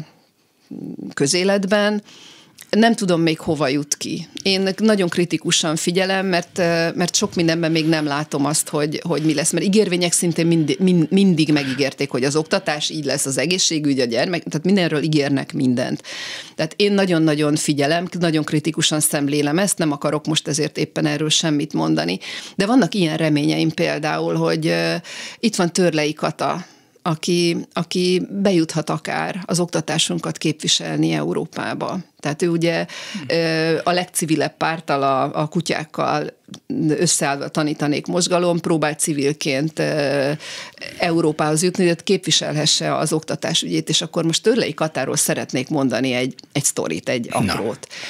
közéletben, nem tudom még hova jut ki. Én nagyon kritikusan figyelem, mert, mert sok mindenben még nem látom azt, hogy, hogy mi lesz. Mert ígérvények szintén mindig, mind, mindig megígérték, hogy az oktatás így lesz, az egészségügy, a gyermek, tehát mindenről ígérnek mindent. Tehát én nagyon-nagyon figyelem, nagyon kritikusan szemlélem ezt, nem akarok most ezért éppen erről semmit mondani. De vannak ilyen reményeim például, hogy uh, itt van Törlei Kata, Aki, aki bejuthat akár az oktatásunkat képviselni Európába. Tehát ő ugye a legcivilebb párttal, a, a kutyákkal összeállva tanítanék mozgalom, próbál civilként Európához jutni, hogy képviselhesse az oktatás ügyét, és akkor most Törlei Katáról szeretnék mondani egy, egy sztorit, egy aprót. Na.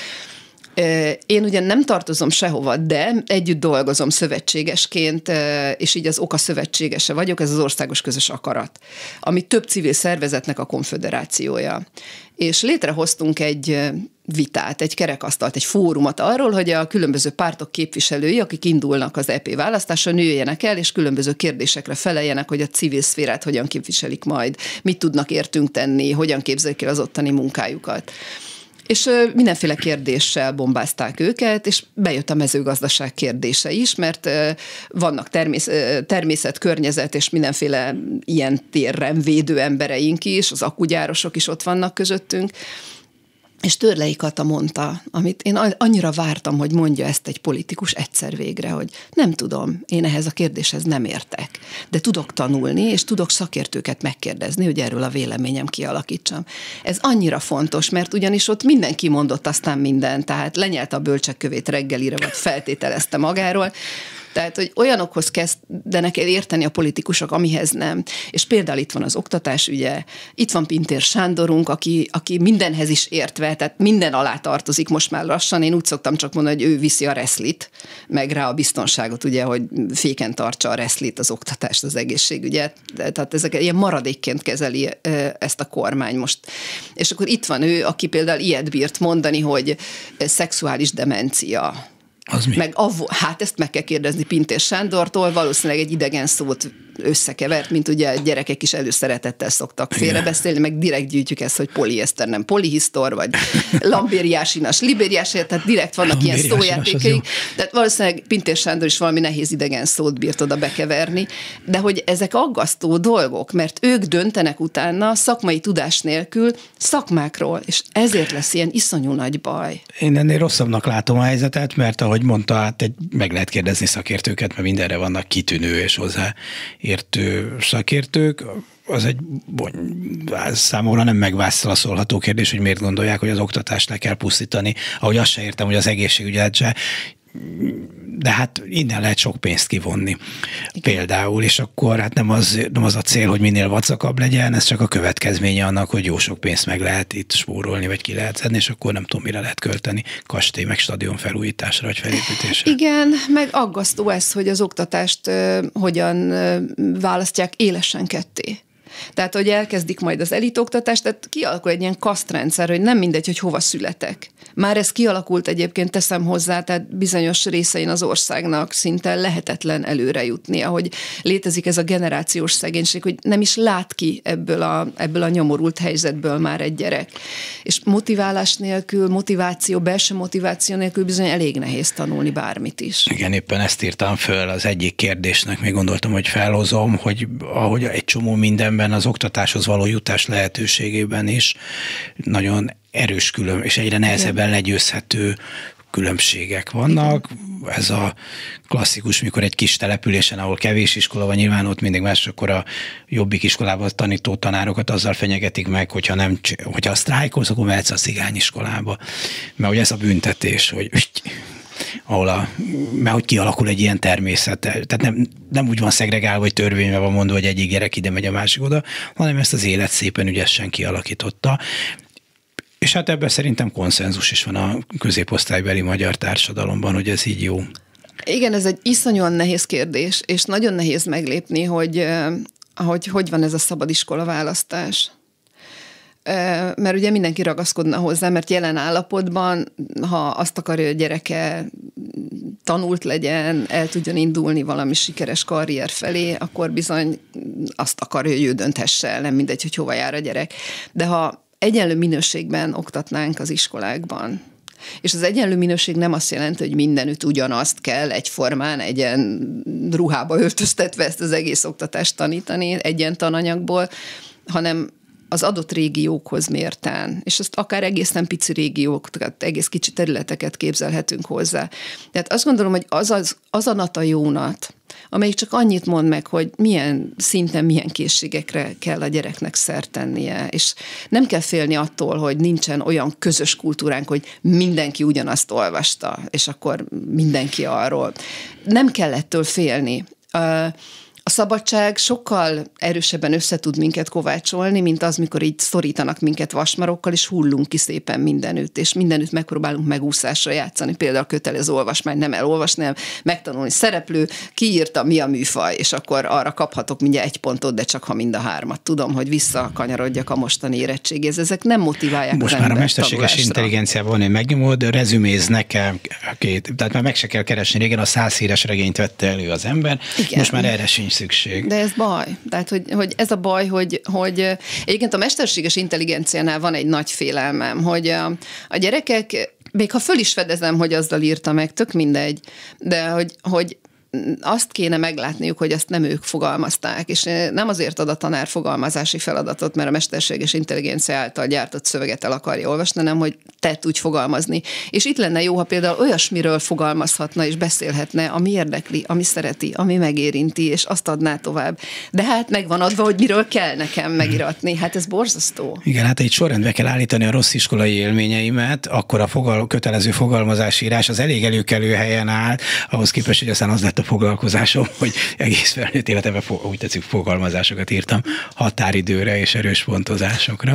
Én ugyan nem tartozom sehova, de együtt dolgozom szövetségesként, és így az oka szövetségese vagyok, ez az Országos Közös Akarat, ami több civil szervezetnek a konföderációja. És létrehoztunk egy vitát, egy kerekasztalt, egy fórumot arról, hogy a különböző pártok képviselői, akik indulnak az é pé választáson, jöjjenek el, és különböző kérdésekre feleljenek, hogy a civil szférát hogyan képviselik majd, mit tudnak értünk tenni, hogyan képzelik el az ottani munkájukat. És mindenféle kérdéssel bombázták őket, és bejött a mezőgazdaság kérdése is, mert vannak természet, természet, környezet és mindenféle ilyen térren védő embereink is, az akkugyárosok is ott vannak közöttünk. És Törlei Kata mondta, amit én annyira vártam, hogy mondja ezt egy politikus egyszer végre, hogy nem tudom, én ehhez a kérdéshez nem értek, de tudok tanulni, és tudok szakértőket megkérdezni, hogy erről a véleményem kialakítsam. Ez annyira fontos, mert ugyanis ott mindenki mondott aztán mindent, tehát lenyelte a bölcsek kövét reggelire, vagy feltételezte magáról. Tehát, hogy olyanokhoz kezdenek el érteni a politikusok, amihez nem. És például itt van az oktatás ügye, itt van Pintér Sándorunk, aki, aki mindenhez is értve, tehát minden alá tartozik most már lassan. Én úgy szoktam csak mondani, hogy ő viszi a reszlit, meg rá a biztonságot, ugye, hogy féken tartsa a reszlit, az oktatást, az egészségügyet. Tehát ezek ilyen maradékként kezeli ezt a kormány most. És akkor itt van ő, aki például ilyet bírt mondani, hogy szexuális demencia. Az mi? Meg avvo, hát ezt meg kell kérdezni Pintér Sándortól, valószínűleg egy idegen szót összekevert, mint ugye gyerekek is előszeretettel szoktak félrebeszélni, meg direkt gyűjtjük ezt, hogy poliészter, nem polihisztor, vagy lambériásinas, libériás, tehát direkt vannak ilyen szójátékaik. Tehát valószínűleg Pintér Sándor is valami nehéz idegen szót bírt oda bekeverni, de hogy ezek aggasztó dolgok, mert ők döntenek utána szakmai tudás nélkül szakmákról, és ezért lesz ilyen iszonyú nagy baj. Én ennél rosszabbnak látom a helyzetet, mert ahogy mondta, hát egy, meg lehet kérdezni szakértőket, mert mindenre vannak kitűnő és hozzáértő szakértők. Az egy az számomra nem megválaszolható kérdés, hogy miért gondolják, hogy az oktatást le kell pusztítani. Ahogy azt se értem, hogy az egészségügyet se, de hát innen lehet sok pénzt kivonni. Igen. Például, és akkor hát nem az, nem az a cél, hogy minél vacakabb legyen, ez csak a következménye annak, hogy jó sok pénzt meg lehet itt spórolni, vagy ki lehet szedni, és akkor nem tudom, mire lehet költeni, kastély, meg stadion felújításra, vagy felépítésre. Igen, meg aggasztó ez, hogy az oktatást uh, hogyan uh, választják élesen ketté. Tehát, hogy elkezdik majd az elitoktatást, tehát kialakul egy ilyen kasztrendszer, hogy nem mindegy, hogy hova születek. Már ez kialakult egyébként, teszem hozzá, tehát bizonyos részein az országnak szinte lehetetlen előre jutni, ahogy létezik ez a generációs szegénység, hogy nem is lát ki ebből a, ebből a nyomorult helyzetből már egy gyerek. És motiválás nélkül, motiváció, belső motiváció nélkül bizony elég nehéz tanulni bármit is. Igen, éppen ezt írtam föl az egyik kérdésnek, még gondoltam, hogy felhozom, hogy ahogy egy csomó mindenben az oktatáshoz való jutás lehetőségében is nagyon erős külön, és egyre nehezebben legyőzhető különbségek vannak. Igen. Ez a klasszikus, mikor egy kis településen, ahol kevés iskola van, nyilván ott mindig más, akkor a jobbik iskolában tanító tanárokat azzal fenyegetik meg, hogyha, nem, hogyha sztrájkolsz, akkor mehetsz a cigániskolába. Mert hogy ez a büntetés, hogy ahol a, mert hogy kialakul egy ilyen természet. Tehát nem, nem úgy van szegregálva, vagy törvényben van mondva, hogy egyik gyerek ide megy, a másik oda, hanem ezt az élet szépen ügyesen kialakította. És hát ebben szerintem konszenzus is van a középosztálybeli magyar társadalomban, hogy ez így jó. Igen, ez egy iszonyúan nehéz kérdés, és nagyon nehéz meglépni, hogy hogy, hogy van ez a szabadiskola választás. Mert ugye mindenki ragaszkodna hozzá, mert jelen állapotban, ha azt akarja, hogy a gyereke tanult legyen, el tudjon indulni valami sikeres karrier felé, akkor bizony azt akarja, hogy ő dönthesse el, nem mindegy, hogy hova jár a gyerek. De ha egyenlő minőségben oktatnánk az iskolákban, és az egyenlő minőség nem azt jelenti, hogy mindenütt ugyanazt kell egyformán, egyen ruhába öltöztetve ezt az egész oktatást tanítani, egyen tananyagból, hanem az adott régiókhoz mérten, és ezt akár egészen pici régiók, tehát egész kicsi területeket képzelhetünk hozzá. Tehát azt gondolom, hogy az, az, az a nata jónat, amelyik csak annyit mond meg, hogy milyen szinten, milyen készségekre kell a gyereknek szert tennie, és nem kell félni attól, hogy nincsen olyan közös kultúránk, hogy mindenki ugyanazt olvasta, és akkor mindenki arról. Nem kell ettől félni. A szabadság sokkal erősebben összetud minket kovácsolni, mint az, mikor így szorítanak minket vasmarokkal, és hullunk ki szépen mindenütt, és mindenütt megpróbálunk megúszásra játszani. Például a kötelező olvasmány, nem elolvasni, hanem megtanulni szereplő, kiírta, mi a műfaj, és akkor arra kaphatok mindjárt egy pontot, de csak ha mind a hármat tudom, hogy visszakanyarodjak a mostani érettségéhez. Ezek nem motiválják most az már a mesterséges intelligenciában van, én megnyomod, rezüméz nekem, két, tehát már meg se kell keresni. Régen a száz híres regényt vette elő az ember, igen. Most már erre sincs szükség. De ez baj. Tehát, hogy, hogy ez a baj, hogy, hogy egyébként a mesterséges intelligenciánál van egy nagy félelmem, hogy a, a gyerekek, még ha föl is fedezem, hogy azzal írta meg, tök mindegy, de hogy, hogy azt kéne meglátniuk, hogy ezt nem ők fogalmazták, és nem azért ad a tanár fogalmazási feladatot, mert a mesterséges intelligencia által gyártott szöveget el akarja olvasni, hanem hogy te tudj fogalmazni. És itt lenne jó, ha például olyasmiről fogalmazhatna és beszélhetne, ami érdekli, ami szereti, ami megérinti, és azt adná tovább. De hát megvan adva, hogy miről kell nekem megiratni. Hát ez borzasztó. Igen, hát egy sorrendbe kell állítani a rossz iskolai élményeimet, akkor a fogal- kötelező fogalmazásírás az elég előkelő helyen áll, ahhoz képest, hogy aztán az lett a foglalkozásom, hogy egész felnőtt életemben úgy tetszik fogalmazásokat írtam határidőre és erős pontozásokra.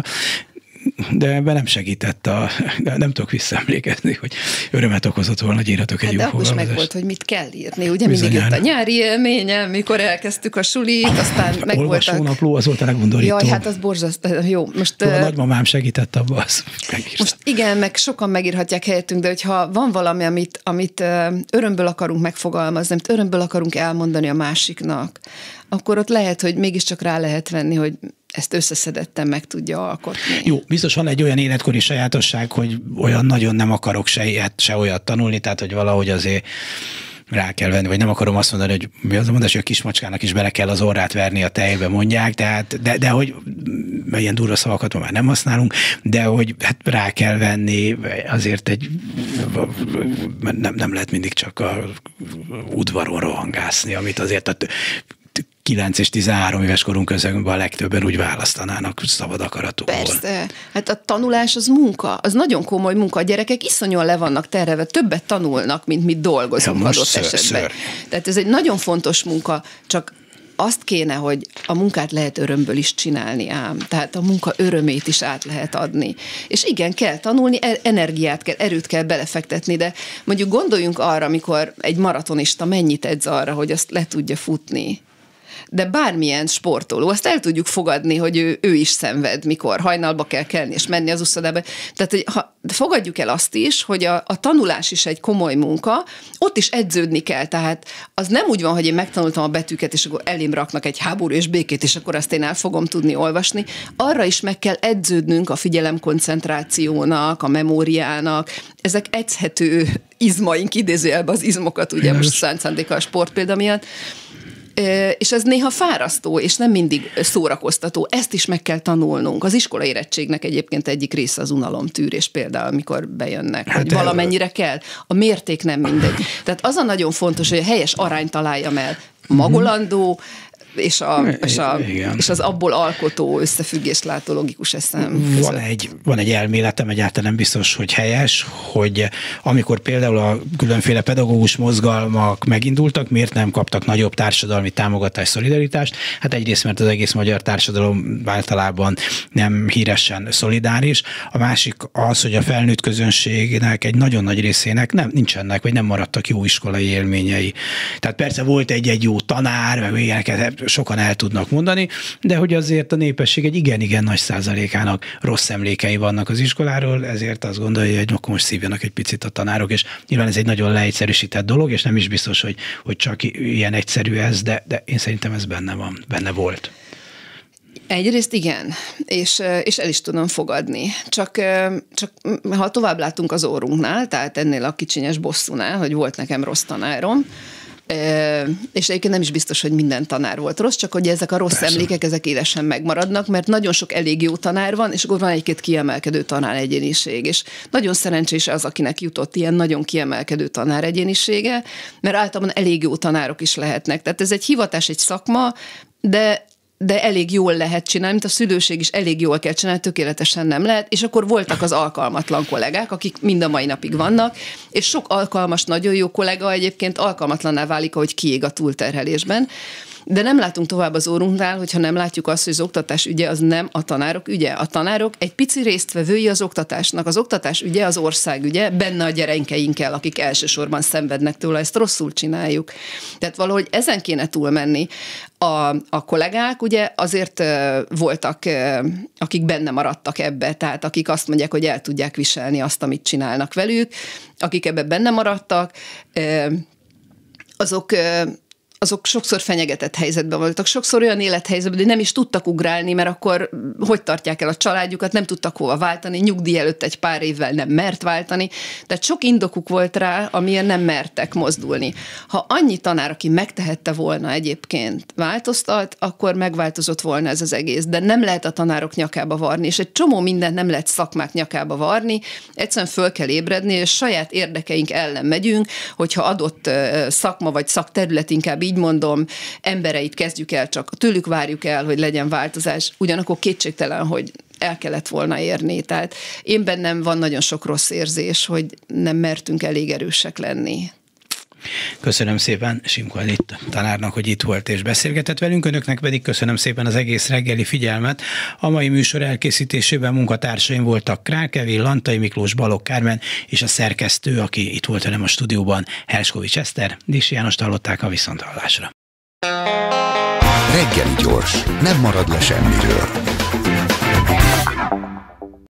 De ebben nem segített, a, nem tudok visszaemlékezni, hogy örömet okozott volna, hogy írhatok egy hát jó fogalmazást. De akkor meg volt, hogy mit kell írni. Ugye bizonyán. Mindig jött a nyári élményem, mikor elkezdtük a sulit, aztán meg voltak... Olvasónapló, az volt a legundorító. Jaj, hát az borzasztó. Jó, most... A nagymamám segített abba, az megírtam. Most igen, meg sokan megírhatják helyettünk, de hogyha van valami, amit, amit örömből akarunk megfogalmazni, amit örömből akarunk elmondani a másiknak, akkor ott lehet, hogy mégiscsak rá lehet venni, hogy ezt összeszedetten meg tudja alkotni. Jó, biztos van egy olyan életkori sajátosság, hogy olyan nagyon nem akarok se ilyet, se olyat tanulni, tehát hogy valahogy azért rá kell venni, vagy nem akarom azt mondani, hogy mi az a mondás, hogy a kismacskának is bele kell az orrát verni a tejbe, mondják, tehát, de, de hogy ilyen durva szavakat már nem használunk, de hogy hát rá kell venni, azért egy nem, nem lehet mindig csak a udvaron rohangászni, amit azért a kilenc és tizenhárom éves korunk közökben a legtöbben úgy választanának szabad akaratukból. Persze. Hát a tanulás az munka, az nagyon komoly munka. A gyerekek iszonyúan le vannak terhelve, többet tanulnak, mint mit dolgozunk ja, adott ször, esetben. Ször. Tehát ez egy nagyon fontos munka, csak azt kéne, hogy a munkát lehet örömből is csinálni ám. Tehát a munka örömét is át lehet adni. És igen, kell tanulni, energiát kell, erőt kell belefektetni, de mondjuk gondoljunk arra, amikor egy maratonista mennyit edz arra, hogy azt le tudja futni. De bármilyen sportoló, azt el tudjuk fogadni, hogy ő, ő is szenved, mikor hajnalba kell kelni és menni az uszodába. Tehát, hogy ha, fogadjuk el azt is, hogy a, a tanulás is egy komoly munka, ott is edződni kell. Tehát az nem úgy van, hogy én megtanultam a betűket, és akkor elém raknak egy háború és békét, és akkor azt én el fogom tudni olvasni. Arra is meg kell edződnünk a figyelemkoncentrációnak, a memóriának. Ezek edzhető izmaink, idézőjelben az izmokat, ugye most szánt szándéka a sport példa miatt. És ez néha fárasztó, és nem mindig szórakoztató. Ezt is meg kell tanulnunk. Az iskola érettségnek egyébként egyik része az unalomtűrés például, amikor bejönnek, hát hogy valamennyire kell. A mérték nem mindegy. Tehát az a nagyon fontos, hogy a helyes arányt találjam el. Magolandó, és, a, és, a, és az abból alkotó összefüggést látó logikus eszem. Van egy, van egy elméletem, egyáltalán nem biztos, hogy helyes, hogy amikor például a különféle pedagógus mozgalmak megindultak, miért nem kaptak nagyobb társadalmi támogatást, szolidaritást? Hát egyrészt, mert az egész magyar társadalom általában nem híresen szolidáris. A másik az, hogy a felnőtt közönségnek egy nagyon nagy részének nem, nincsenek, vagy nem maradtak jó iskolai élményei. Tehát persze volt egy-egy jó tanár, meg ilyeneket sokan el tudnak mondani, de hogy azért a népesség egy igen-igen nagy százalékának rossz emlékei vannak az iskoláról, ezért azt gondolja, hogy akkor most szívjanak egy picit a tanárok, és nyilván ez egy nagyon leegyszerűsített dolog, és nem is biztos, hogy, hogy csak ilyen egyszerű ez, de, de én szerintem ez benne van, benne volt. Egyrészt igen, és, és el is tudom fogadni. Csak, csak ha tovább látunk az órunknál, tehát ennél a kicsinyes bosszúnál, hogy volt nekem rossz tanárom, és egyébként nem is biztos, hogy minden tanár volt rossz, csak hogy ezek a rossz Persze. emlékek, ezek élesen megmaradnak, mert nagyon sok elég jó tanár van, és akkor van egy-két kiemelkedő tanár egyéniség, és nagyon szerencsés az, akinek jutott ilyen nagyon kiemelkedő tanár egyénisége, mert általában elég jó tanárok is lehetnek. Tehát ez egy hivatás, egy szakma, de de elég jól lehet csinálni, mint a szülőség is elég jól kell csinálni, tökéletesen nem lehet, és akkor voltak az alkalmatlan kollégák, akik mind a mai napig vannak, és sok alkalmas, nagyon jó kollega egyébként alkalmatlanná válik, ahogy kiég a túlterhelésben. De nem látunk tovább az órunknál, hogyha nem látjuk azt, hogy az oktatás ügye az nem a tanárok ügye. A tanárok egy pici résztvevői az oktatásnak. Az oktatás ügye az ország ügye, benne a gyerekeinkkel, akik elsősorban szenvednek tőle, ezt rosszul csináljuk. Tehát valahogy ezen kéne túlmenni. A, a kollégák ugye azért uh, voltak, uh, akik benne maradtak ebbe, tehát akik azt mondják, hogy el tudják viselni azt, amit csinálnak velük, akik ebbe benne maradtak, uh, azok... Uh, azok sokszor fenyegetett helyzetben voltak, sokszor olyan élethelyzetben, hogy nem is tudtak ugrálni, mert akkor hogy tartják el a családjukat, nem tudtak hova váltani, nyugdíj előtt egy pár évvel nem mert váltani, tehát sok indokuk volt rá, amiért nem mertek mozdulni. Ha annyi tanár, aki megtehette volna egyébként változtat, akkor megváltozott volna ez az egész, de nem lehet a tanárok nyakába varni, és egy csomó mindent nem lehet szakmák nyakába varni, egyszerűen föl kell ébredni, és saját érdekeink ellen megyünk, hogyha adott szakma vagy szakterület, inkább így mondom, embereit kezdjük el, csak tőlük várjuk el, hogy legyen változás, ugyanakkor kétségtelen, hogy el kellett volna érni. Tehát én bennem van nagyon sok rossz érzés, hogy nem mertünk elég erősek lenni. Köszönöm szépen Simko Edit tanárnak, hogy itt volt és beszélgetett velünk, önöknek pedig köszönöm szépen az egész reggeli figyelmet. A mai műsor elkészítésében munkatársaim voltak Král Kevin, Lantai Miklós, Balogh Kármen és a szerkesztő, aki itt volt velem a stúdióban, Herskovics Eszter. Dissi Jánost hallották, a viszonthallásra. Reggeli gyors, nem marad le semmiről.